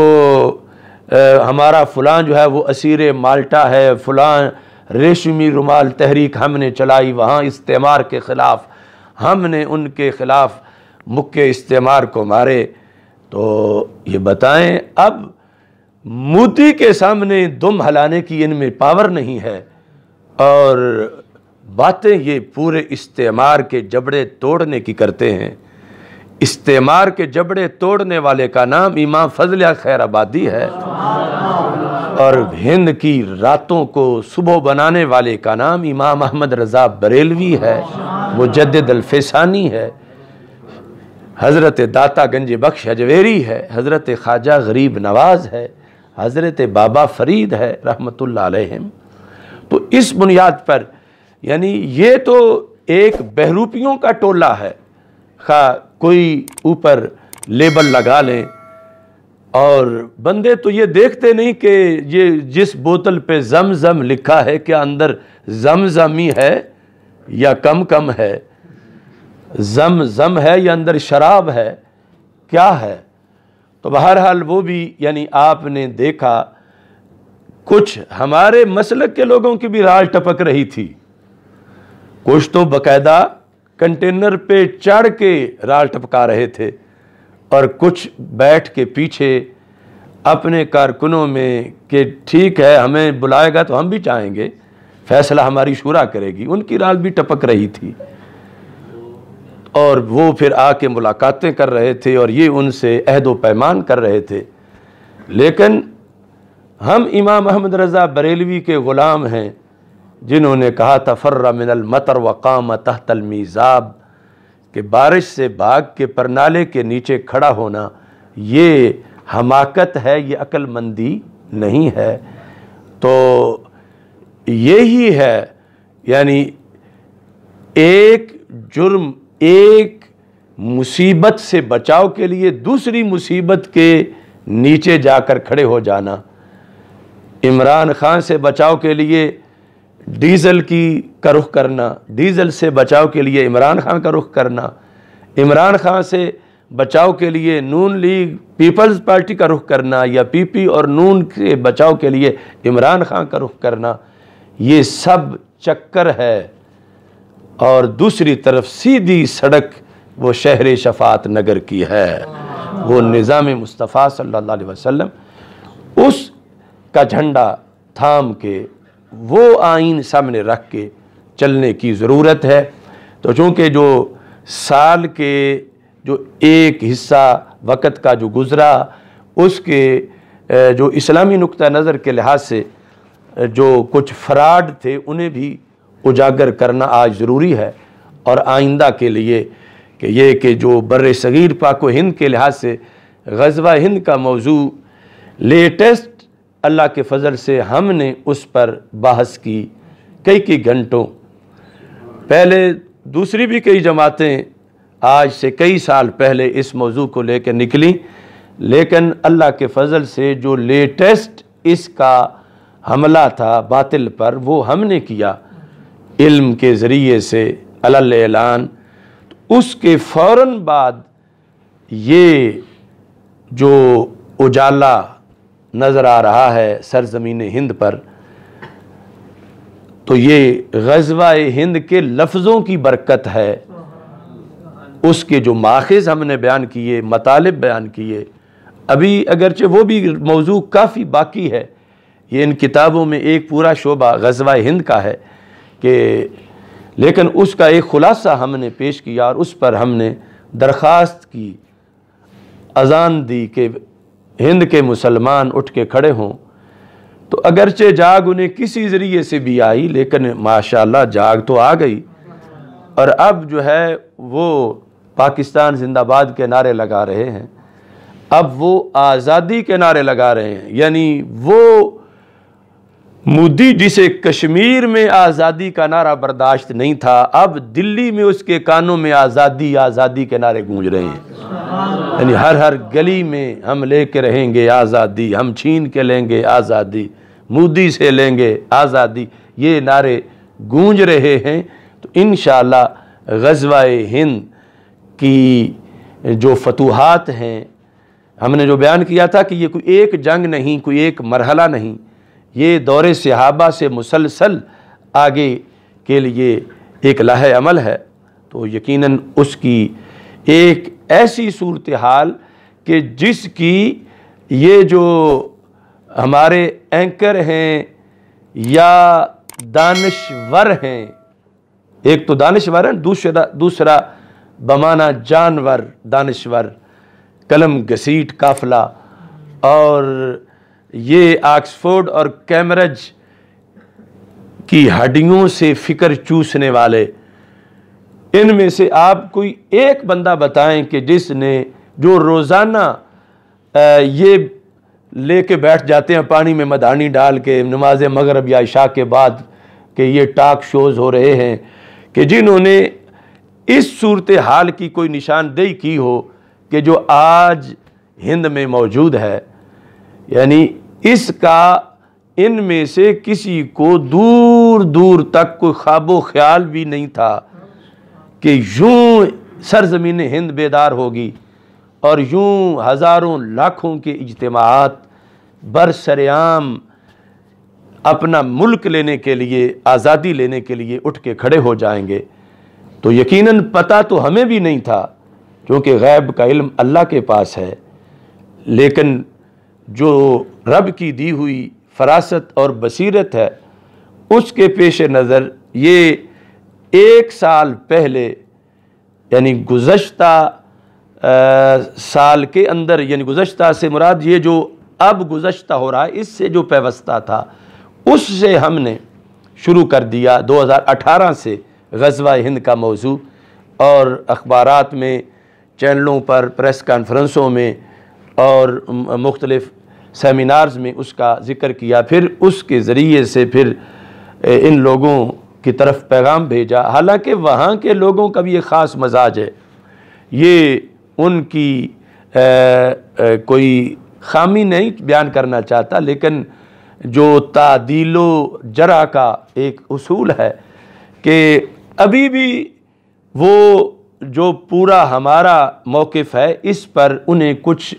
S1: ہمارا فلاں جو ہے وہ اسیر مالٹا ہے، فلاں ریشمی رومال تحریک ہم نے چلائی وہاں استعمار کے خلاف، ہم نے ان کے خلاف مکے استعمار کو مارے، تو یہ بتائیں اب مودی کے سامنے دم ہلانے کی ان میں پاور نہیں ہے، اور باتیں یہ پورے استعمار کے جبڑے توڑنے کی کرتے ہیں۔ استعمار کے جبڑے توڑنے والے کا نام امام فضل خیر آبادی ہے، اور ہند کی راتوں کو صبح بنانے والے کا نام امام احمد رضا بریلوی ہے، مجدد الفیسانی ہے، حضرت داتا گنج بخش اجویری ہے، حضرت خواجہ غریب نواز ہے، حضرت بابا فرید ہے رحمۃ اللہ علیہم۔ تو اس بنیاد پر یعنی یہ تو ایک بہروپیوں کا ٹولہ ہے، خواہ کوئی اوپر لیبل لگا لیں، اور بندے تو یہ دیکھتے نہیں کہ یہ جس بوتل پہ زمزم لکھا ہے کیا اندر زمزمی ہے یا کم کم ہے، زمزم ہے یا اندر شراب ہے، کیا ہے۔ تو بہرحال وہ بھی یعنی آپ نے دیکھا کچھ ہمارے مسلک کے لوگوں کی بھی رال ٹپک رہی تھی، کچھ تو باقاعدہ کنٹینر پہ چڑھ کے رال ٹپکا رہے تھے، اور کچھ بیٹھ کے پیچھے اپنے کارکنوں میں کہ ٹھیک ہے ہمیں بلائے گا تو ہم بھی چاہیں گے، فیصلہ ہماری شورا کرے گی، ان کی رال بھی ٹپک رہی تھی، اور وہ پھر آ کے ملاقاتیں کر رہے تھے اور یہ ان سے عہد و پیمان کر رہے تھے۔ لیکن ہم امام احمد رضا بریلوی کے غلام ہیں جنہوں نے کہا تھا فر من المطر وقام تحت المیزاب، کہ بارش سے بھاگ کے پرنالے کے نیچے کھڑا ہونا یہ حماقت ہے، یہ عقل مندی نہیں ہے۔ تو یہی ہے یعنی ایک جرم، ایک مصیبت سے بچاؤ کے لیے دوسری مصیبت کے نیچے جا کر کھڑے ہو جانا، عمران خان سے بچاؤ کے لیے ڈیزل کی کا رخ کرنا، ڈیزل سے بچاؤ کے لیے عمران خان کا رخ کرنا، عمران خان سے بچاؤ کے لیے نون لیگ پیپلز پارٹی کا رخ کرنا، یا پی پی اور نون کے بچاؤ کے لیے عمران خان کا رخ کرنا، یہ سب چکر ہے۔ اور دوسری طرف سیدھی سڑک وہ شہر شفاعت نگر کی ہے، وہ نظام مصطفیٰ صلی اللہ علیہ وسلم، اس کا جھنڈا تھام کے وہ آئین سامنے رکھ کے چلنے کی ضرورت ہے۔ تو چونکہ جو سال کے جو ایک حصہ وقت کا جو گزرا اس کے جو اسلامی نقطہ نظر کے لحاظ سے جو کچھ فراڈ تھے انہیں بھی اجاگر کرنا آج ضروری ہے، اور آئندہ کے لیے کہ یہ کہ جو بر صغیر پاک و ہند کے لحاظ سے غزوہ ہند کا موضوع لیٹسٹ اللہ کے فضل سے ہم نے اس پر بحث کی کئی کئی گھنٹوں، پہلے دوسری بھی کئی جماعتیں آج سے کئی سال پہلے اس موضوع کو لے کے نکلیں، لیکن اللہ کے فضل سے جو لیٹسٹ اس کا حملہ تھا باطل پر وہ ہم نے کیا علم کے ذریعے سے علی اعلان۔ اس کے فوراً بعد یہ جو اجالا نظر آ رہا ہے سرزمین ہند پر، تو یہ غزوہ ہند کے لفظوں کی برکت ہے، اس کے جو ماخذ ہم نے بیان کیے، مطالب بیان کیے، ابھی اگرچہ وہ بھی موضوع کافی باقی ہے، یہ ان کتابوں میں ایک پورا شعبہ غزوہ ہند کا ہے کہ لیکن اس کا ایک خلاصہ ہم نے پیش کیا، اور اس پر ہم نے درخواست کی، اذان دی کہ ہند کے مسلمان اٹھ کے کھڑے ہوں۔ تو اگرچہ جاگ انہیں کسی ذریعے سے بھی آئی، لیکن ماشاءاللہ جاگ تو آ گئی، اور اب جو ہے وہ پاکستان زندہ باد کے نعرے لگا رہے ہیں، اب وہ آزادی کے نعرے لگا رہے ہیں۔ یعنی وہ مودی جسے کشمیر میں آزادی کا نعرہ برداشت نہیں تھا، اب دلی میں اس کے کانوں میں آزادی آزادی کے نعرے گونج رہے ہیں۔ یعنی ہر ہر گلی میں ہم لے کے رہیں گے آزادی، ہم چھین کے لیں گے آزادی، مودی سے لیں گے آزادی، یہ نعرے گونج رہے ہیں۔ تو انشاءاللہ غزوہ ہند کی جو فتوحات ہیں، ہم نے جو بیان کیا تھا کہ یہ کوئی ایک جنگ نہیں، کوئی ایک مرحلہ نہیں، یہ دور صحابہ سے مسلسل آگے کے لیے ایک لاہ عمل ہے۔ تو یقیناً اس کی ایک ایسی صورتحال کہ جس کی یہ جو ہمارے اینکر ہیں یا دانشور ہیں، ایک تو دانشور ہیں، دوسرا دوسرا بمانہ جانور دانشور، قلم گسیٹ قافلہ، اور یہ آکسفورڈ اور کیمبرج کی ہڈیوں سے فکر چوسنے والے، ان میں سے آپ کوئی ایک بندہ بتائیں کہ جس نے جو روزانہ یہ لے کے بیٹھ جاتے ہیں پانی میں مدھانی ڈال کے نماز مغرب یا عشاء کے بعد کہ یہ ٹاک شوز ہو رہے ہیں کہ جنہوں نے اس صورتحال کی کوئی نشاندہی کی ہو کہ جو آج ہند میں موجود ہے، یعنی اس کا ان میں سے کسی کو دور دور تک کوئی خواب و خیال بھی نہیں تھا کہ یوں سرزمین ہند بیدار ہوگی اور یوں ہزاروں لاکھوں کے اجتماعات برسرعام اپنا ملک لینے کے لیے، آزادی لینے کے لیے اٹھ کے کھڑے ہو جائیں گے۔ تو یقیناً پتہ تو ہمیں بھی نہیں تھا کیونکہ غیب کا علم اللہ کے پاس ہے، لیکن جو رب کی دی ہوئی فراست اور بصیرت ہے اس کے پیش نظر یہ ایک سال پہلے، یعنی گزشتہ سال کے اندر، یعنی گزشتہ سے مراد یہ جو اب گزشتہ ہو رہا ہے اس سے جو پیوستہ تھا اس سے ہم نے شروع کر دیا دو ہزار اٹھارہ سے غزوہ ہند کا موضوع، اور اخبارات میں، چینلوں پر، پریس کانفرنسوں میں اور مختلف سیمینارز میں اس کا ذکر کیا، پھر اس کے ذریعے سے پھر ان لوگوں کی طرف پیغام بھیجا۔ حالانکہ وہاں کے لوگوں کا بھی ایک خاص مزاج ہے، یہ ان کی کوئی خامی نہیں بیان کرنا چاہتا، لیکن جو تعدیل و جرح کا ایک اصول ہے کہ ابھی بھی وہ جو پورا ہمارا موقف ہے اس پر انہیں کچھ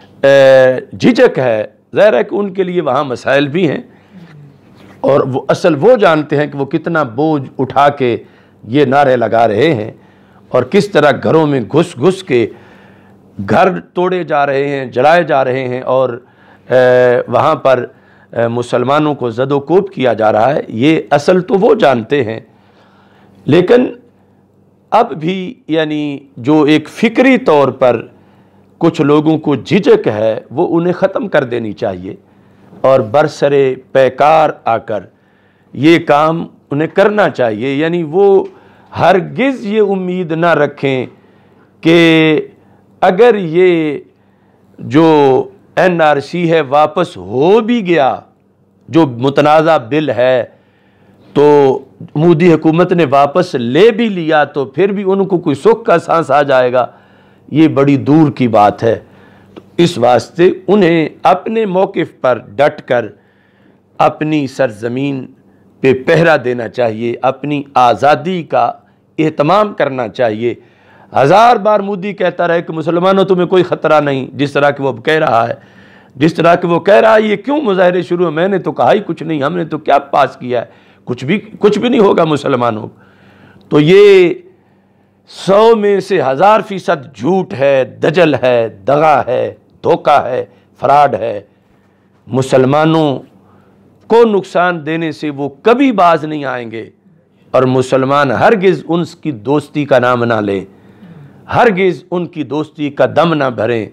S1: جھجک ہے۔ ظاہر ہے کہ ان کے لیے وہاں مسائل بھی ہیں اور وہ اصل وہ جانتے ہیں کہ وہ کتنا بوجھ اٹھا کے یہ نعرے لگا رہے ہیں اور کس طرح گھروں میں گھس گھس کے گھر توڑے جا رہے ہیں، جلائے جا رہے ہیں اور وہاں پر مسلمانوں کو زد و کوب کیا جا رہا ہے، یہ اصل تو وہ جانتے ہیں۔ لیکن اب بھی یعنی جو ایک فکری طور پر کچھ لوگوں کو جھجک ہے وہ انہیں ختم کر دینی چاہیے اور برسر پیکار آ کر یہ کام انہیں کرنا چاہیے۔ یعنی وہ ہرگز یہ امید نہ رکھیں کہ اگر یہ جو این آر سی ہے واپس ہو بھی گیا، جو متنازع بل ہے، تو مودی حکومت نے واپس لے بھی لیا تو پھر بھی ان کو کوئی سکھ کا سانس آ جائے گا، یہ بڑی دور کی بات ہے۔ تو اس واسطے انہیں اپنے موقف پر ڈٹ کر اپنی سرزمین پہ پہرا دینا چاہیے، اپنی آزادی کا اہتمام کرنا چاہیے۔ ہزار بار مودی کہتا رہے کہ مسلمانوں تمہیں کوئی خطرہ نہیں، جس طرح کہ وہ کہہ رہا ہے جس طرح کہ وہ کہہ رہا ہے یہ کیوں مظاہرے شروع ہیں؟ میں نے تو کہا ہی کچھ نہیں، ہم نے تو کیا پاس کیا ہے، کچھ بھی کچھ بھی نہیں ہوگا مسلمانوں۔ تو یہ سو میں سے ہزار فیصد جھوٹ ہے، دجل ہے، دغا ہے، دھوکہ ہے، فراڈ ہے۔ مسلمانوں کو نقصان دینے سے وہ کبھی باز نہیں آئیں گے، اور مسلمان ہرگز ان کی دوستی کا نام نہ لیں، ہرگز ان کی دوستی کا دم نہ بھریں،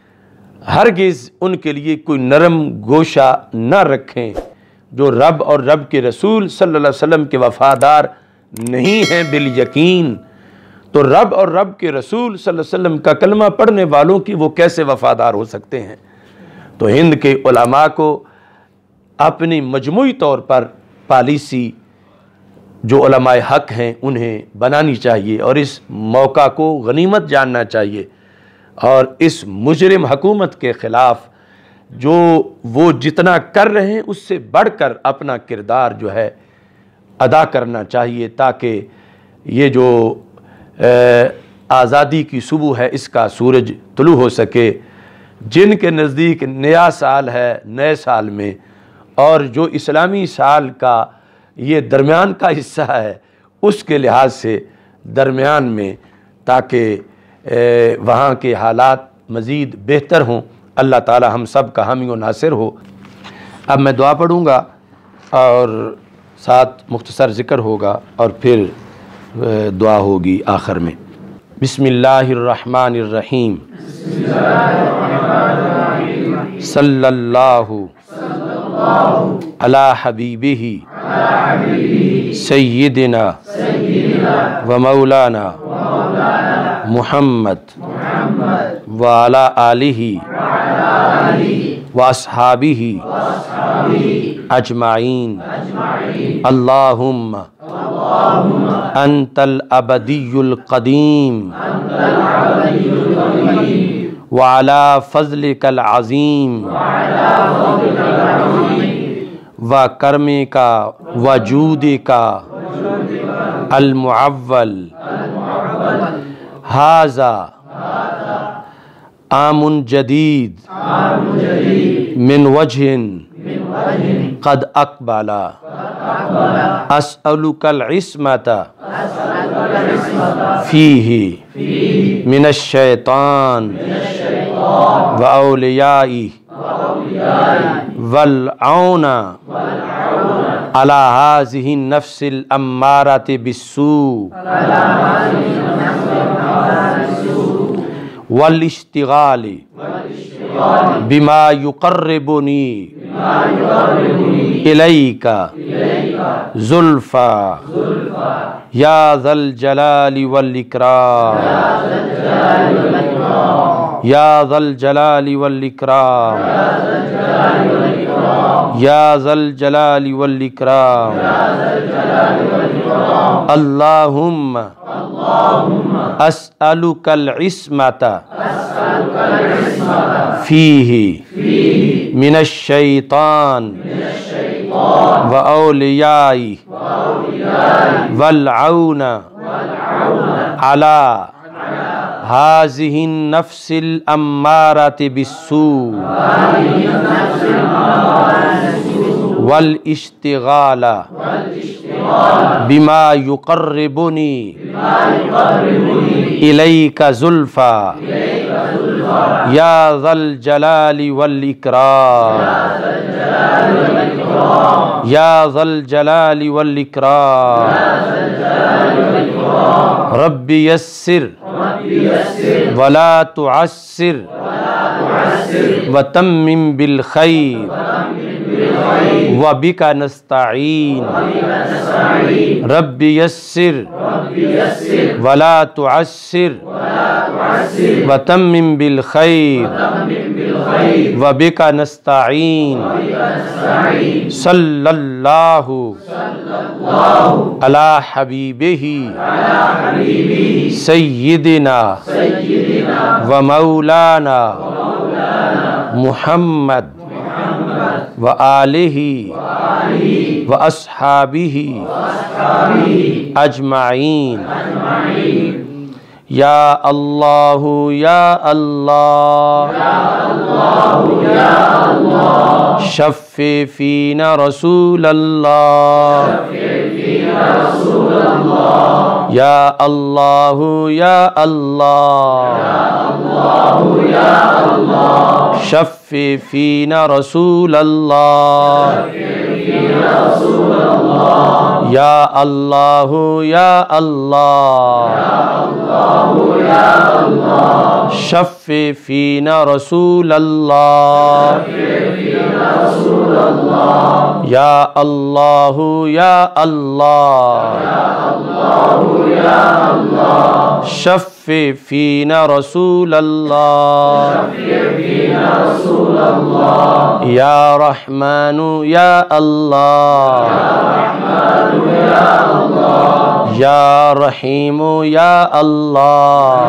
S1: ہرگز ان کے لیے کوئی نرم گوشہ نہ رکھیں۔ جو رب اور رب کے رسول صلی اللہ علیہ وسلم کے وفادار نہیں ہیں بالیقین، تو رب اور رب کے رسول صلی اللہ علیہ وسلم کا کلمہ پڑھنے والوں کی وہ کیسے وفادار ہو سکتے ہیں؟ تو ہند کے علماء کو اپنی مجموعی طور پر پالیسی جو علماء حق ہیں انہیں بنانی چاہیے اور اس موقع کو غنیمت جاننا چاہیے، اور اس مجرم حکومت کے خلاف جو وہ جتنا کر رہے ہیں اس سے بڑھ کر اپنا کردار جو ہے ادا کرنا چاہیے، تاکہ یہ جو آزادی کی صبح ہے اس کا سورج طلوع ہو سکے۔ جن کے نزدیک نیا سال ہے نئے سال میں، اور جو اسلامی سال کا یہ درمیان کا حصہ ہے اس کے لحاظ سے درمیان میں، تاکہ وہاں کے حالات مزید بہتر ہوں۔ اللہ تعالی ہم سب کا حامی و ناصر ہو۔ اب میں دعا پڑھوں گا اور ساتھ مختصر ذکر ہوگا اور پھر دعا ہوگی آخر میں۔ بسم اللہ الرحمن الرحیم، صلی اللہ علی حبیبہ سیدنا و مولانا محمد وعلی آلہ وأصحابه أجمعين. اللهم أنت الأبدي القديم وعلى فضلك العظيم وكرمك وجودك المعول هذا عام جديد من وجه قد أقبل. أسألك العصمة فيه من الشيطان وأوليائه والعون على هذه النفس الأمارة بالسوء والاشتغال بما يقربني إليك زلفى يا ذا الجلال والإكرام يا ذا الجلال والإكرام يا ذا الجلال والإكرام. اللهم أسألك العصمة فيه من الشيطان وأوليائه والعون على هذه النفس الأمارة بالسوء والاشتغال بما يقربني إليك زلفى يا ذا الجلال والإكرام يا ذا الجلال والإكرام. رب يسر ولا تعسر وتمم بالخير وبك نستعين. رب يسر ولا تعسر وتمم بالخير وبك نستعين. صلی اللہ علی حبیبہ سیدنا و مولانا محمد وآلہ وأصحابہ اجمعین. یا اللہ یا اللہ شفع فینا رسول اللہ. یا اللہ یا اللہ شفع فینا رسول اللہ. یا اللہ یا اللہ شفع فینا رسول اللہ. یا اللہ یا اللہ شفع فینا رسول اللہ. یا رحمن یا اللہ یا رحیم یا اللہ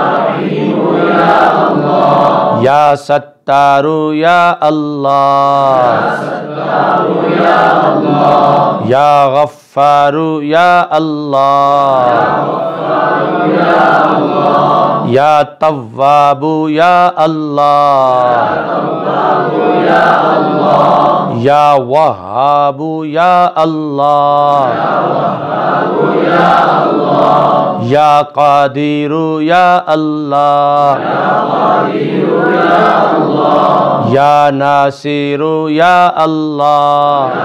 S1: یا ستار یا اللہ یا غفار یا اللہ یا تواب یا اللہ یا وہاب یا اللہ یا قادر یا اللہ یا ناصر یا اللہ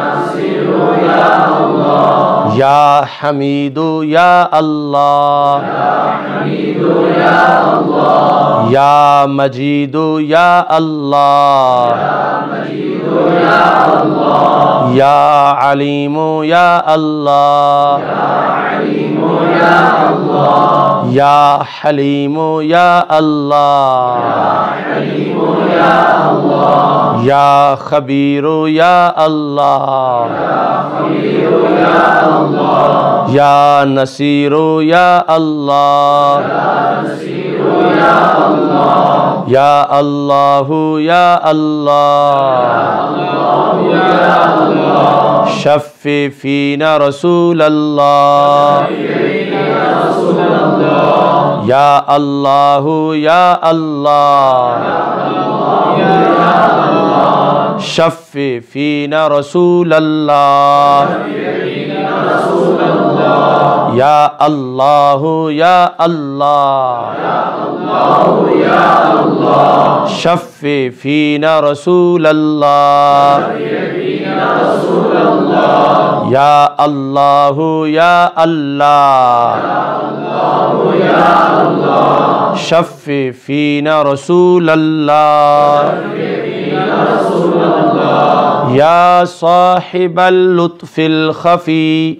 S1: یا حمید یا اللہ یا مجید یا اللہ یا علیم یا اللہ یا حلیم یا اللہ یا خبیر یا اللہ، یا نصیر یا اللہ، یا اللہ یا اللہ، شفع فینا رسول اللہ، یا اللہ یا اللہ، شفع فینا رسول اللہ، یا اللہ یا اللہ، شفع فینا رسول اللہ، یا اللہ یا اللہ، شفع فینا رسول اللہ، یا صاحب اللطف الخفی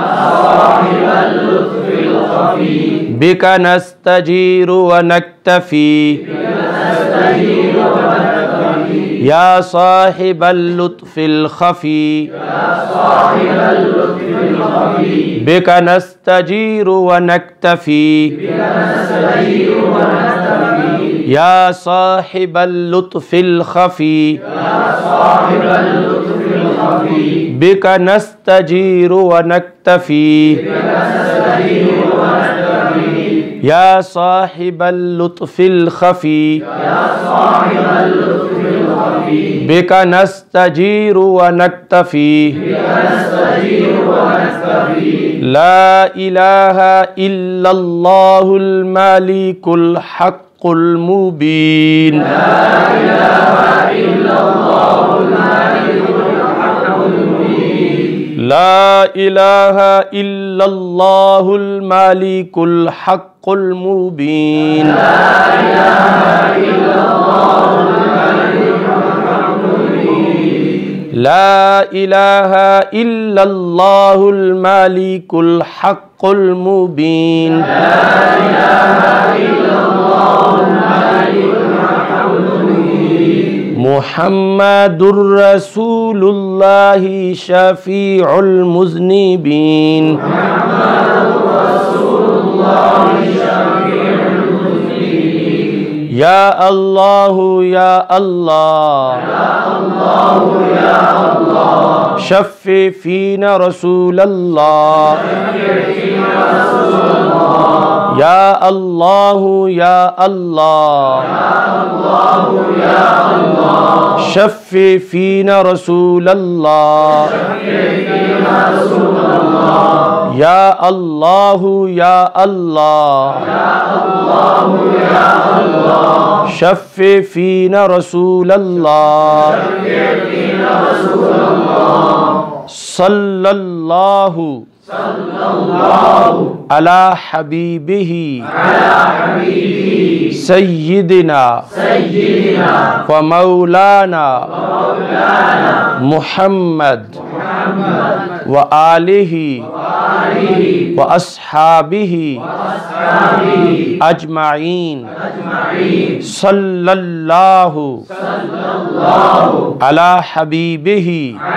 S1: بک نستجیر ونکتفی، یا صاحب اللطف الخفی بک نستجیر ونکتفی، یا صاحب اللطف الخفی بک نستجیر ونکتفی، یا صاحب اللطف الخفی بک نستجیر ونکتفی، لا الہ الا اللہ الملک الحق المبین، لا الہ الا اللہ الملک الحق المبین، لا الہ الا اللہ الملک الحق المبین، محمد رسول اللہ شفیع المذنبین، یا اللہ یا اللہ، شفع فینا رسول اللہ، یا اللہ یا اللہ، شفع فینا رسول اللہ، یا اللہ یا اللہ، شفع فینا رسول اللہ، صلی اللہ علی حبیبہ سیدنا و مولانا محمد و آلہ و اصحابہ اجمعین، صلی اللہ علی حبیبہ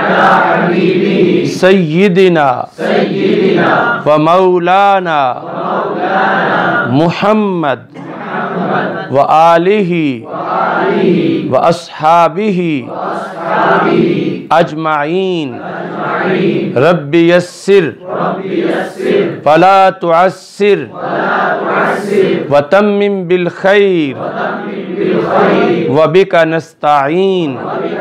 S1: سیدنا و مولانا محمد و آلہ و اصحابہ اجمعین، رب یسر فلا تعسر وتمم بالخیر وبک نستعین،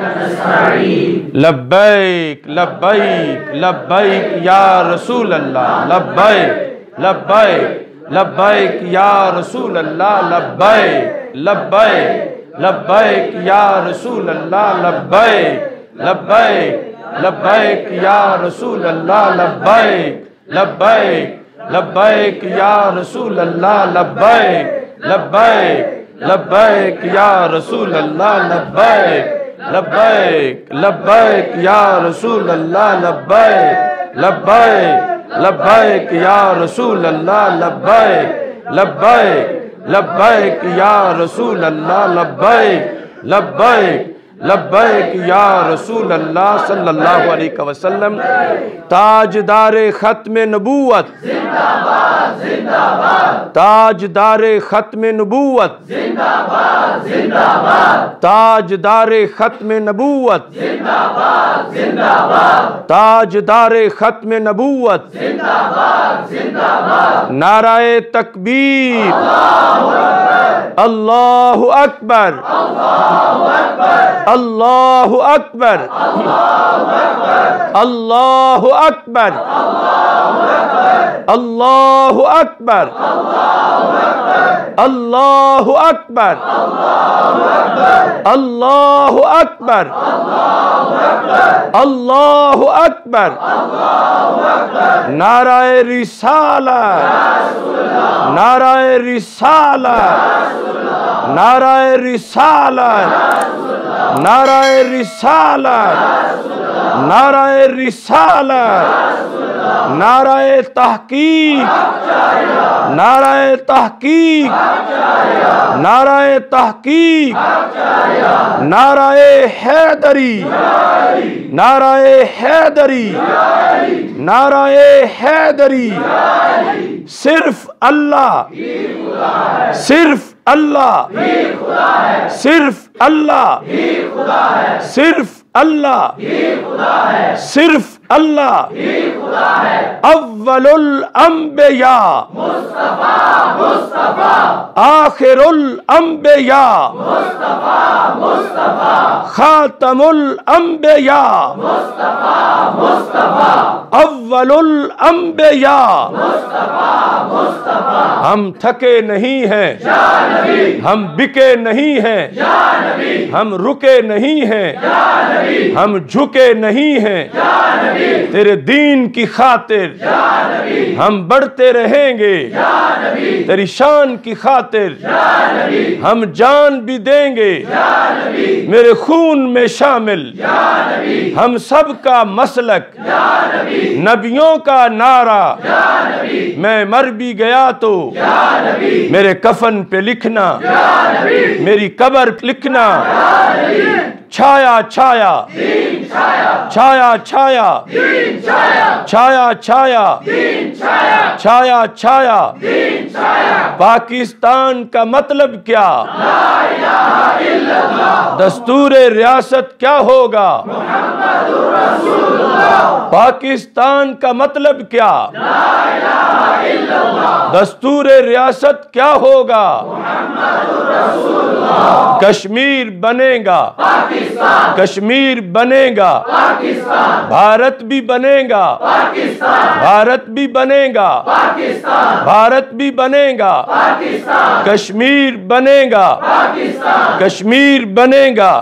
S1: لبیک لبیک لبیک یا رسول اللہ، لبیک لبیک لبیک یا رسول اللہ، لبیک لبیک لبیک یا رسول اللہ، لبیک لبیک لبیک یا رسول اللہ، لبیک لبیک لبیک یا رسول اللہ، لبیک لبیک لبیک یا رسول اللہ، لبیک لبیک لبیک یا رسول اللہ، لبیک لبیک لبیک یا رسول اللہ، لبیک لبیک لبیک یا رسول اللہ، لبیک لبیک لبیک یا رسول اللہ صلی اللہ علیہ وسلم۔ تاجدار ختم نبوت زندہ باد زندہ باد، تاجدار ختم نبوت زندہ باد زندہ باد، تاجدار ختم نبوت زندہ باد زندہ باد، تاجدار ختم نبوت زندہ باد زندہ باد۔ نعرہ تکبیر، اللہ اکبر، اللہ اکبر، اللہ اکبر، اللہ اکبر، اللہ اکبر، اللہ اکبر، اللہ اکبر، اللہ اکبر۔ نعرہ رسالت، نعرہ رسالت، نعرہ رسالت، نعرہ رسالت، نعرہ رسالت، نعرہ تحقیق، نعرہ تحقیق، نعرہ تحقیق، نعرہ حیدری، نعرہ حیدری، نعرہ حیدری۔ صرف اللہ، صرف اللہ، صرف اللہ، صرف اللہ، صرف اللہ۔ اول الانبیاء مصطفیٰ مصطفیٰ، آخر الانبیاء مصطفیٰ مصطفیٰ، خاتم الانبیاء مصطفیٰ مصطفیٰ، اول الانبیاء مصطفیٰ مصطفیٰ۔ ہم تھکے نہیں ہیں، ہم بکے نہیں ہیں، ہم رکے نہیں ہیں، ہم جھکے نہیں ہیں، تیرے دین کی خاطر ہم بڑھتے رہیں گے، تیری شان کی خاطر ہم جان بھی دیں گے، میرے خون میں شامل ہم سب کا مسلک نبیوں کا نعرہ، میں مر بھی گیا تو میرے کفن پہ لکھنا، میری قبر لکھنا، چھایا چھایا چھایا چھایا چھایا چھایا چھایا چھایا۔ پاکستان کا مطلب کیا؟ دستور ریاست کیا ہوگا؟ پاکستان کا مطلب کیا؟ دستور ریاست کیا ہوگا؟ کشمیر بنے گا، کشمیر بنے گا، بھارت بھی بنے گا، بھارت بھی بنے گا، بھارت بھی بنے گا، کشمیر بنے گا، کشمیر بنے گا۔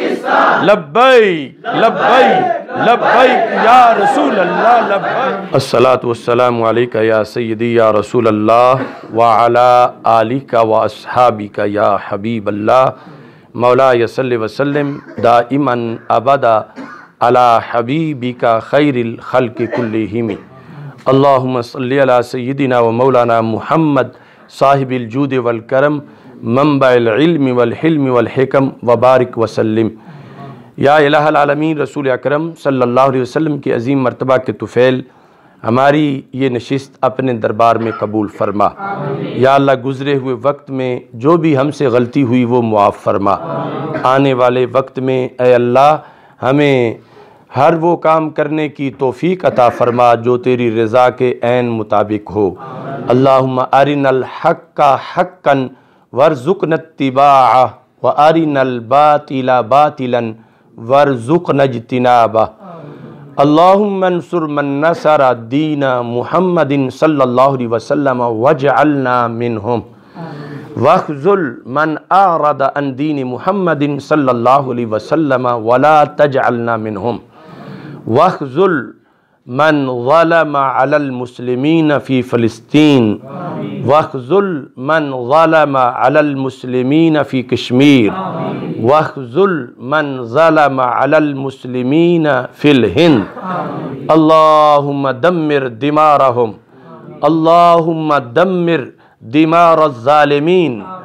S1: لبیک لبیک لبیک یا رسول اللہ لبیک۔ الصلاۃ والسلام علیک یا سیدی یا رسول اللہ وعلی آلک و اصحابک یا حبیب اللہ۔ مولا صلی وسلم دائما ابدا علی حبیبک خیر الخلق کلہم۔ اللہم صلی علی سیدنا و مولانا محمد صاحب الجود والکرم منبع العلم والحلم والحکم وبارک وسلم۔ یا الہ العالمین رسول اکرم صلی اللہ علیہ وسلم کی عظیم مرتبہ کے طفیل، ہماری یہ نشست اپنے دربار میں قبول فرما۔ یا اللہ گزرے ہوئے وقت میں جو بھی ہم سے غلطی ہوئی وہ معاف فرما۔ آنے والے وقت میں اے اللہ ہمیں ہر وہ کام کرنے کی توفیق عطا فرما جو تیری رضا کے عین مطابق ہو۔ اللہم ارنا الحق حقا وارزقنا اتباعہ وارنا الباطل باطلا وارزقنا اجتنابہ۔ اللہم انصر من نصر دین محمد صلی اللہ علیہ وسلم واجعلنا منہم، واخذل من اعرض عن دین محمد صلی اللہ علیہ وسلم ولا تجعلنا منہم، واخذل من ظلم علی المسلمین فی فلسطین، واخذل من ظلم علی المسلمین فی کشمیر، واخذل من ظلم علی المسلمین فی الہند۔ اللہم دمر دمارہم، اللہم دمر دمار الظالمین،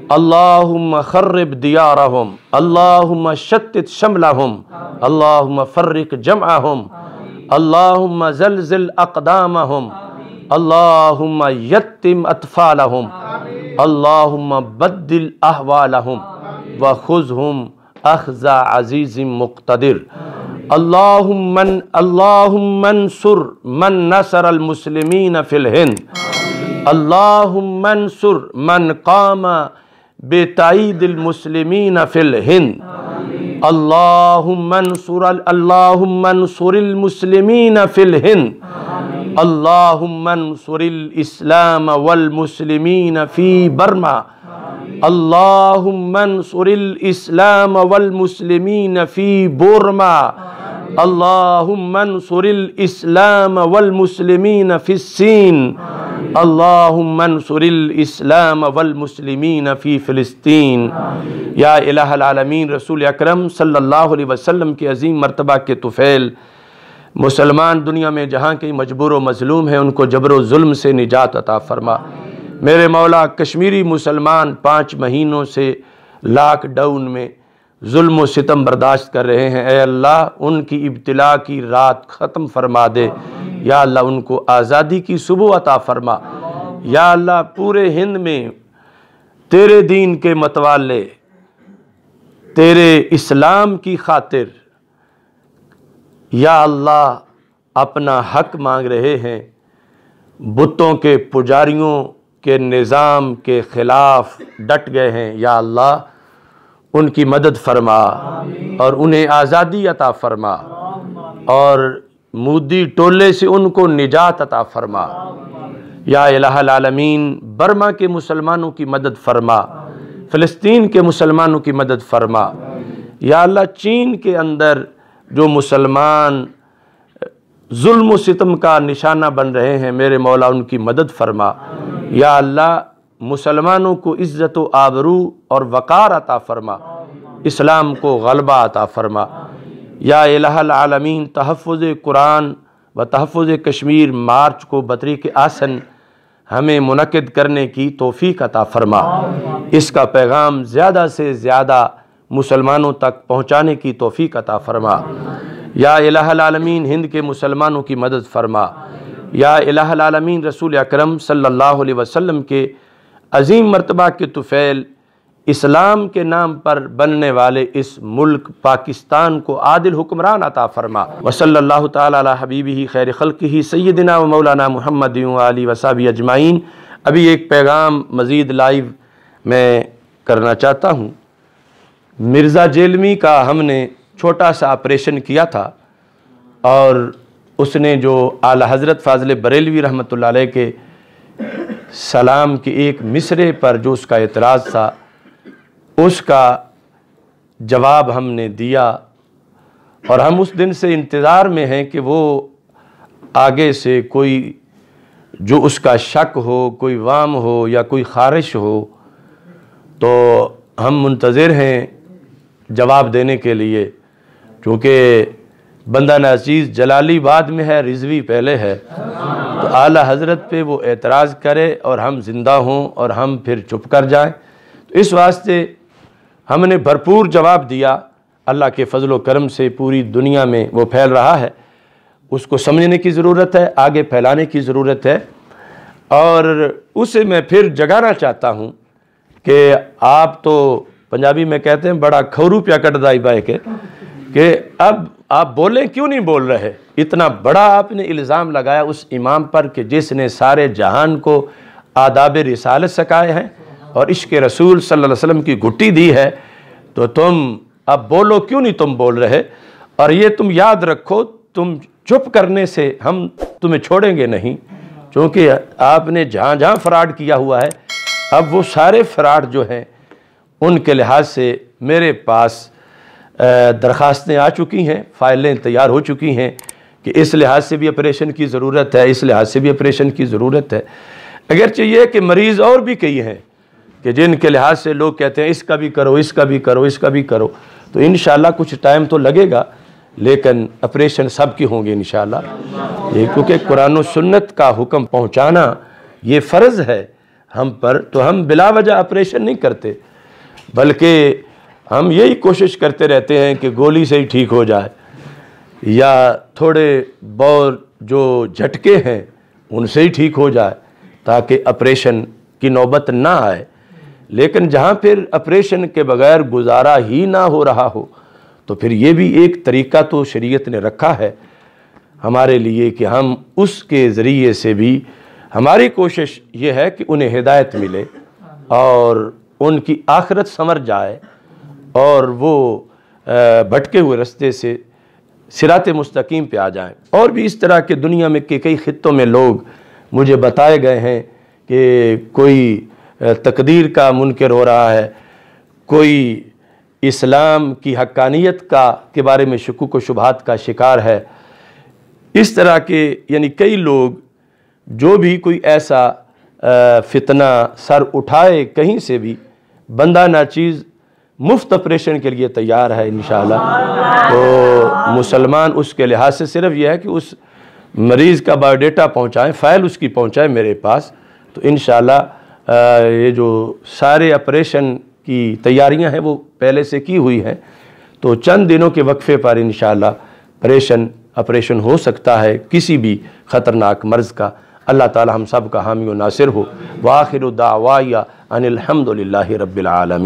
S1: اللہم خرب دیارہم، اللہم شتت شملہم، اللہم فرق جمعہم، اللہم زلزل اقدامہم، اللہم یتم اطفالہم، اللہم بدل احوالہم وخذہم اخذ عزیز مقتدر۔ اللہم من اللہم انصر من نصر المسلمین فی الہند، اللہم انصر من قام بتعید المسلمین فی الہند، اللہم انصر اللہم انصر المسلمین فی الہند، اللہم انصر الاسلام والمسلمین فی برما، اللہم انصر الاسلام والمسلمین فی بورما، اللہم انصر الاسلام والمسلمین فی الصین، اللہم انصر الاسلام والمسلمین فی فلسطین۔ یا الہ العالمین، رسول اکرم صلی اللہ علیہ وسلم کے عظیم مرتبہ کے طفیل، مسلمان دنیا میں جہاں کے مجبور و مظلوم ہیں ان کو جبر و ظلم سے نجات عطا فرما۔ میرے مولا، کشمیری مسلمان پانچ مہینوں سے لاک ڈاؤن میں ظلم و ستم برداشت کر رہے ہیں، اے اللہ ان کی ابتلا کی رات ختم فرما دے، یا اللہ ان کو آزادی کی صبح عطا فرما۔ یا اللہ پورے ہند میں تیرے دین کے متوالے تیرے اسلام کی خاطر یا اللہ اپنا حق مانگ رہے ہیں، بتوں کے پجاریوں کے نظام کے خلاف ڈٹ گئے ہیں، یا اللہ ان کی مدد فرما اور انہیں آزادی عطا فرما، اور مودی ٹولے سے ان کو نجات عطا فرما۔ یا الہ العالمین، برما کے مسلمانوں کی مدد فرما، فلسطین کے مسلمانوں کی مدد فرما۔ یا اللہ چین کے اندر جو مسلمان ظلم و ستم کا نشانہ بن رہے ہیں، میرے مولا ان کی مدد فرما۔ یا اللہ مسلمانوں کو عزت و آبرو اور وقار عطا فرما، اسلام کو غلبہ عطا فرما۔ یا الہ العالمین، تحفظ قرآن و تحفظ کشمیر مارچ کو بطریق آسن ہمیں منعقد کرنے کی توفیق عطا فرما، اس کا پیغام زیادہ سے زیادہ مسلمانوں تک پہنچانے کی توفیق عطا فرما۔ یا الہ العالمین، ہند کے مسلمانوں کی مدد فرما۔ یا الہ العالمین، رسول اکرم صلی اللہ علیہ وسلم کے عظیم مرتبہ کے طفیل، اسلام کے نام پر بننے والے اس ملک پاکستان کو عادل حکمران عطا فرما۔ وصلی اللہ تعالی علی حبیبہ خیر خلقہ سیدنا و مولانا محمد و آلہ وصحبہ اجمعین۔ ابھی ایک پیغام مزید لائیو میں کرنا چاہتا ہوں۔ مرزا جیلمی کا ہم نے چھوٹا سا آپریشن کیا تھا، اور اس نے جو اعلیٰ حضرت فاضل بریلوی رحمۃ اللہ علیہ کے سلام کے ایک مصرے پر جو اس کا اعتراض تھا، اس کا جواب ہم نے دیا، اور ہم اس دن سے انتظار میں ہیں کہ وہ آگے سے کوئی جو اس کا شک ہو، کوئی وام ہو یا کوئی خارش ہو، تو ہم منتظر ہیں جواب دینے کے لیے، چونکہ بندہ ناچیز جلالی بعد میں ہے، رضوی پہلے ہے، تو اعلیٰ حضرت پہ وہ اعتراض کرے اور ہم زندہ ہوں اور ہم پھر چپ کر جائیں۔ تو اس واسطے ہم نے بھرپور جواب دیا، اللہ کے فضل و کرم سے پوری دنیا میں وہ پھیل رہا ہے، اس کو سمجھنے کی ضرورت ہے، آگے پھیلانے کی ضرورت ہے، اور اسے میں پھر جگانا چاہتا ہوں کہ آپ تو پنجابی میں کہتے ہیں بڑا کھورو پیا کٹ دائی بائے کے، کہ اب آپ بولیں کیوں نہیں بول رہے؟ اتنا بڑا آپ نے الزام لگایا اس امام پر کہ جس نے سارے جہان کو آداب رسالت سکھائے ہیں اور عشق رسول صلی اللہ علیہ وسلم کی گھٹی دی ہے، تو تم اب بولو کیوں نہیں تم بول رہے؟ اور یہ تم یاد رکھو، تم چپ کرنے سے ہم تمہیں چھوڑیں گے نہیں، چونکہ آپ نے جہاں جہاں فراڈ کیا ہوا ہے، اب وہ سارے فراڈ جو ہیں ان کے لحاظ سے میرے پاس درخواستیں آ چکی ہیں، فائلیں تیار ہو چکی ہیں کہ اس لحاظ سے بھی آپریشن کی ضرورت ہے، اس لحاظ سے بھی آپریشن کی ضرورت ہے۔ اگرچہ یہ کہ مریض اور بھی کئی ہیں کہ جن کے لحاظ سے لوگ کہتے ہیں اس کا بھی کرو، اس کا بھی کرو، اس کا بھی کرو، تو انشاءاللہ کچھ ٹائم تو لگے گا، لیکن آپریشن سب کی ہوں گے انشاءاللہ، یہ کیونکہ قرآن و سنت کا حکم پہنچانا یہ فرض ہے، ہم پر تو ہم بلا وجہ آپریشن نہیں کرتے، بلکہ ہم یہی کوشش کرتے رہتے ہیں کہ گولی سے ہی ٹھیک ہو جائے، یا تھوڑے بہت جو جھٹکے ہیں ان سے ہی ٹھیک ہو جائے تاکہ آپریشن کی نوبت نہ آئے۔ لیکن جہاں پھر آپریشن کے بغیر گزارا ہی نہ ہو رہا ہو تو پھر یہ بھی ایک طریقہ تو شریعت نے رکھا ہے ہمارے لیے کہ ہم اس کے ذریعے سے بھی، ہماری کوشش یہ ہے کہ انہیں ہدایت ملے اور ان کی آخرت سنور جائے اور وہ بھٹکے ہوئے رستے سے صراط مستقیم پہ آ جائیں۔ اور بھی اس طرح کے دنیا میں کہ کئی خطوں میں لوگ مجھے بتائے گئے ہیں کہ کوئی تقدیر کا منکر ہو رہا ہے، کوئی اسلام کی حقانیت کا کے بارے میں شکوک و شبہات کا شکار ہے۔ اس طرح کے یعنی کئی لوگ جو بھی کوئی ایسا فتنہ سر اٹھائے کہیں سے بھی، بندہ ناچیز مفت آپریشن کے لیے تیار ہے انشاءاللہ۔ تو مسلمان اس کے لحاظ سے صرف یہ ہے کہ اس مریض کا بایو ڈیٹا پہنچائیں، فائل اس کی پہنچائیں میرے پاس، تو انشاءاللہ یہ جو سارے آپریشن کی تیاریاں ہیں وہ پہلے سے کی ہوئی ہیں، تو چند دنوں کے وقفے پر انشاءاللہ آپریشن آپریشن ہو سکتا ہے کسی بھی خطرناک مرض کا۔ اللہ تعالی ہم سب کا حامی و ناصر ہو۔ وآخر دعوایا ان الحمد للہ رب العالمین۔